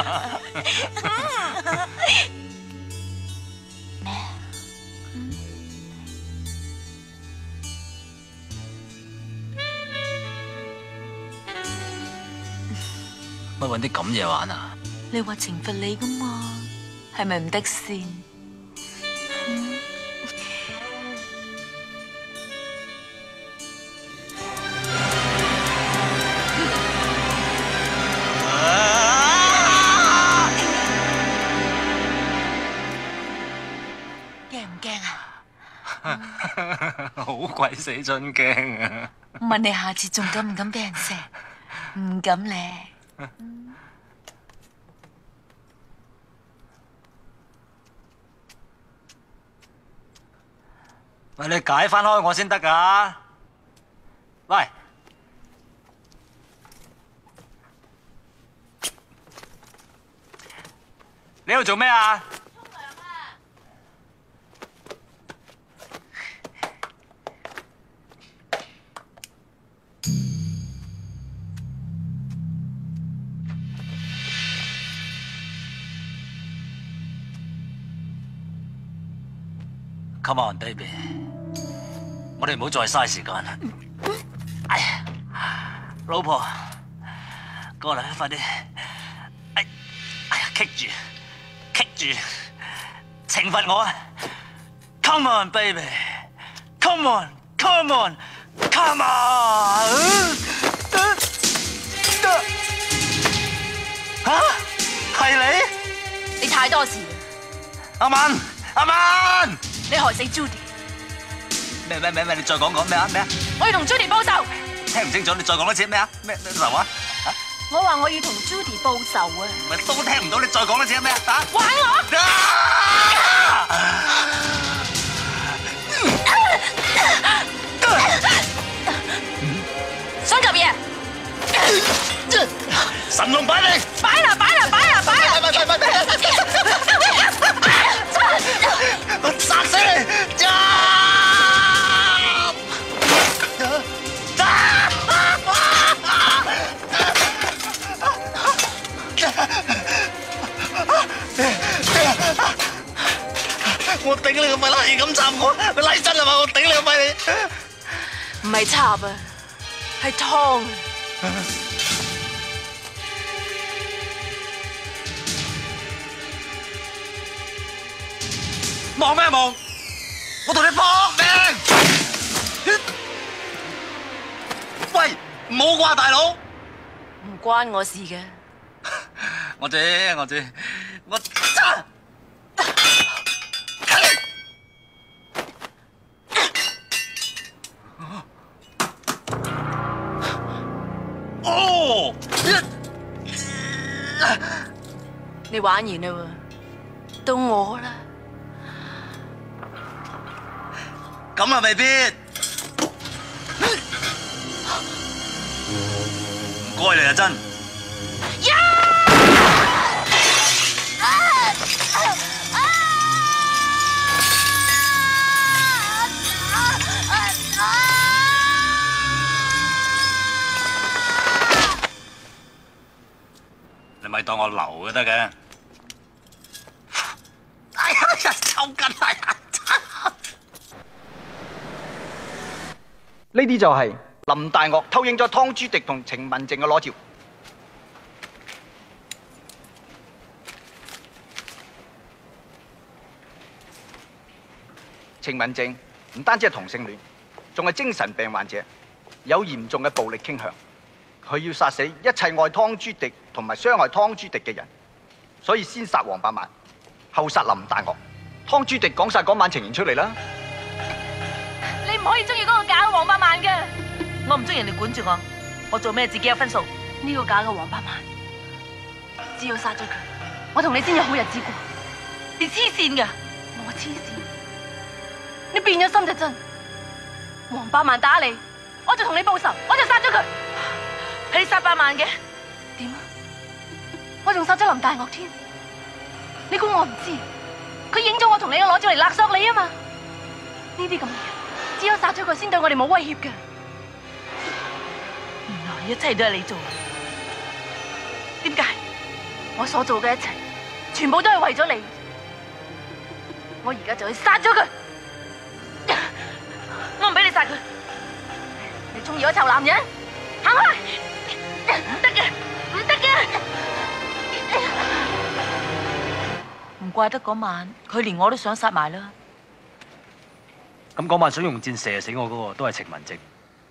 Speaker 10: 乜搵啲咁嘢玩啊？
Speaker 3: 你話懲罰你噶嘛？係咪唔得先？驚唔驚啊？
Speaker 10: 好鬼死真驚啊！
Speaker 3: 問你下次仲敢唔敢俾人錫？唔敢咧。
Speaker 10: 喂，你解翻開我先得噶。喂，你喺度做咩啊？Come on, baby， 我哋唔好再嘥時間啦。哎呀，老婆，過嚟，快啲， 哎呀，棘住，懲罰我啊 ！Come on baby，come on，come on，come on！ 嚇，係你？
Speaker 11: 你太多事啦！
Speaker 10: 阿文，
Speaker 11: 你害死 Judy。
Speaker 10: 咩？你再講咩啊？
Speaker 11: 我要同 Judy 報仇。
Speaker 10: 聽唔清楚，你再講多次咩啊？咩仇啊？
Speaker 11: 我話我要同 Judy 報仇啊！
Speaker 10: 咪都聽唔到，你再講多次咩啊？
Speaker 11: 玩我！想及嘢？
Speaker 10: 神龍擺你！
Speaker 11: 擺啦！
Speaker 10: 我殺死你！我頂你個肺啦！係咁插我，你拉真係嘛？我頂你個肺
Speaker 11: 你！唔係插啊，係燙啊！
Speaker 10: 望咩望？我同你搏命！喂，唔好啩，大佬！
Speaker 11: 唔關我事嘅。
Speaker 10: 我知。哦！
Speaker 11: 你玩完啦喎，到我啦。
Speaker 10: 咁啊，未必。唔該你啊，真。你咪當我流就得嘅。哎呀，抽筋啊！
Speaker 4: 呢啲就係林大岳偷影咗湯朱迪同程文靜嘅裸照。程文靜唔單止係同性戀，仲係精神病患者，有嚴重嘅暴力傾向。佢要殺死一切愛湯朱迪同埋傷害湯朱迪嘅人，所以先殺黃百萬，後殺林大岳。湯朱迪講晒嗰晚情形出嚟啦。
Speaker 3: 你唔可以中意嗰個假嘅黃百萬嘅，我唔中意人哋管住我，我做咩自己有分數。
Speaker 11: 呢個假嘅黃百萬，只要殺咗佢，我同你先有好日子過。
Speaker 3: 你黐線噶！
Speaker 11: 我黐線，你變咗心就真。黃百萬打你，我就同你報仇，我就殺咗佢。
Speaker 3: 係你殺百萬嘅？
Speaker 11: 點啊？我仲殺咗林大岳添，你估我唔知？佢影咗我同你嘅裸照嚟勒索你啊嘛！呢啲咁嘅人，只有殺咗佢先對我哋冇威脅嘅。
Speaker 3: 原來一切都係你做，點解？
Speaker 11: 我所做嘅一切，全部都係為咗你。我而家就去殺咗佢，
Speaker 3: 我唔俾你殺佢。
Speaker 11: 你中意我臭男人，行開！唔得嘅，唔得嘅。
Speaker 3: 唔怪得嗰晚佢連我都想殺埋啦。
Speaker 12: 咁嗰晚想用箭射死我嗰個都係程文靜。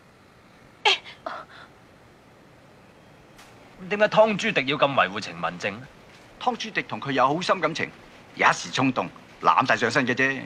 Speaker 12: 點解湯朱迪要咁維護程文靜呢？
Speaker 4: 湯朱迪同佢有好深感情，有一時衝動攬晒上身嘅啫。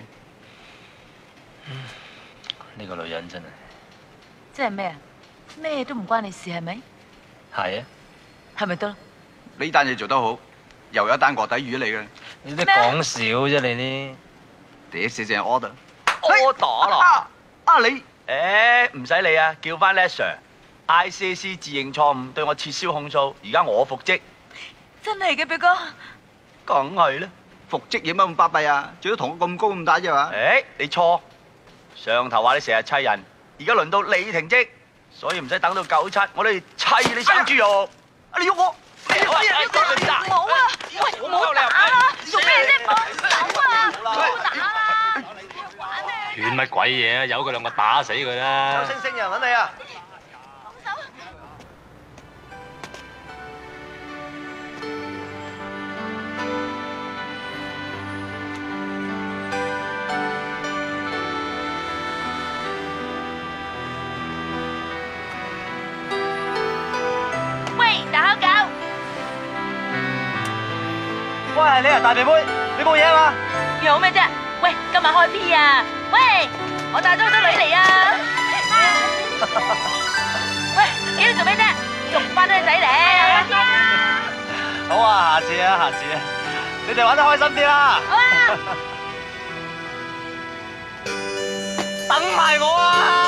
Speaker 12: 呢個女人真係。
Speaker 3: 即係咩啊？咩都唔關你事係咪？
Speaker 12: 係啊。
Speaker 3: 係咪得咯？
Speaker 4: 呢單嘢做得好，又有一單卧底魚嚟嘅。
Speaker 12: 你都講少啫，你呢？
Speaker 4: 第一時間 order。
Speaker 2: order 啦！
Speaker 4: 啊你，
Speaker 2: 唔使理啊，叫翻 Les Sir。ICAC 自認錯誤，對我撤銷控訴，而家我復職。
Speaker 3: 真係嘅，表哥。
Speaker 2: 梗係啦，
Speaker 4: 復職有乜咁巴閉啊？最多同我咁高咁大啫嘛。
Speaker 2: 你錯。上頭話你成日砌人，而家輪到你停職，所以唔使等到97，我哋砌你生豬肉。你喐我！
Speaker 3: 冇啊！喂，唔好打啊！做咩啫？放手啊！唔好打啦！
Speaker 12: 勸乜鬼嘢啊？由佢兩個打死佢啦！
Speaker 2: 有星星人揾你啊！
Speaker 10: 喂，係你啊，大肥妹，你冇嘢啊嘛？
Speaker 11: 有咩啫？喂，今晚開 P 啊！喂，我帶咗好多女嚟啊！喂，你做咩啫？仲唔翻咗個仔嚟？
Speaker 10: 好啊，下次啊，下次啊，你哋玩得開心啲啦。
Speaker 11: 好啊！
Speaker 10: 等埋我啊！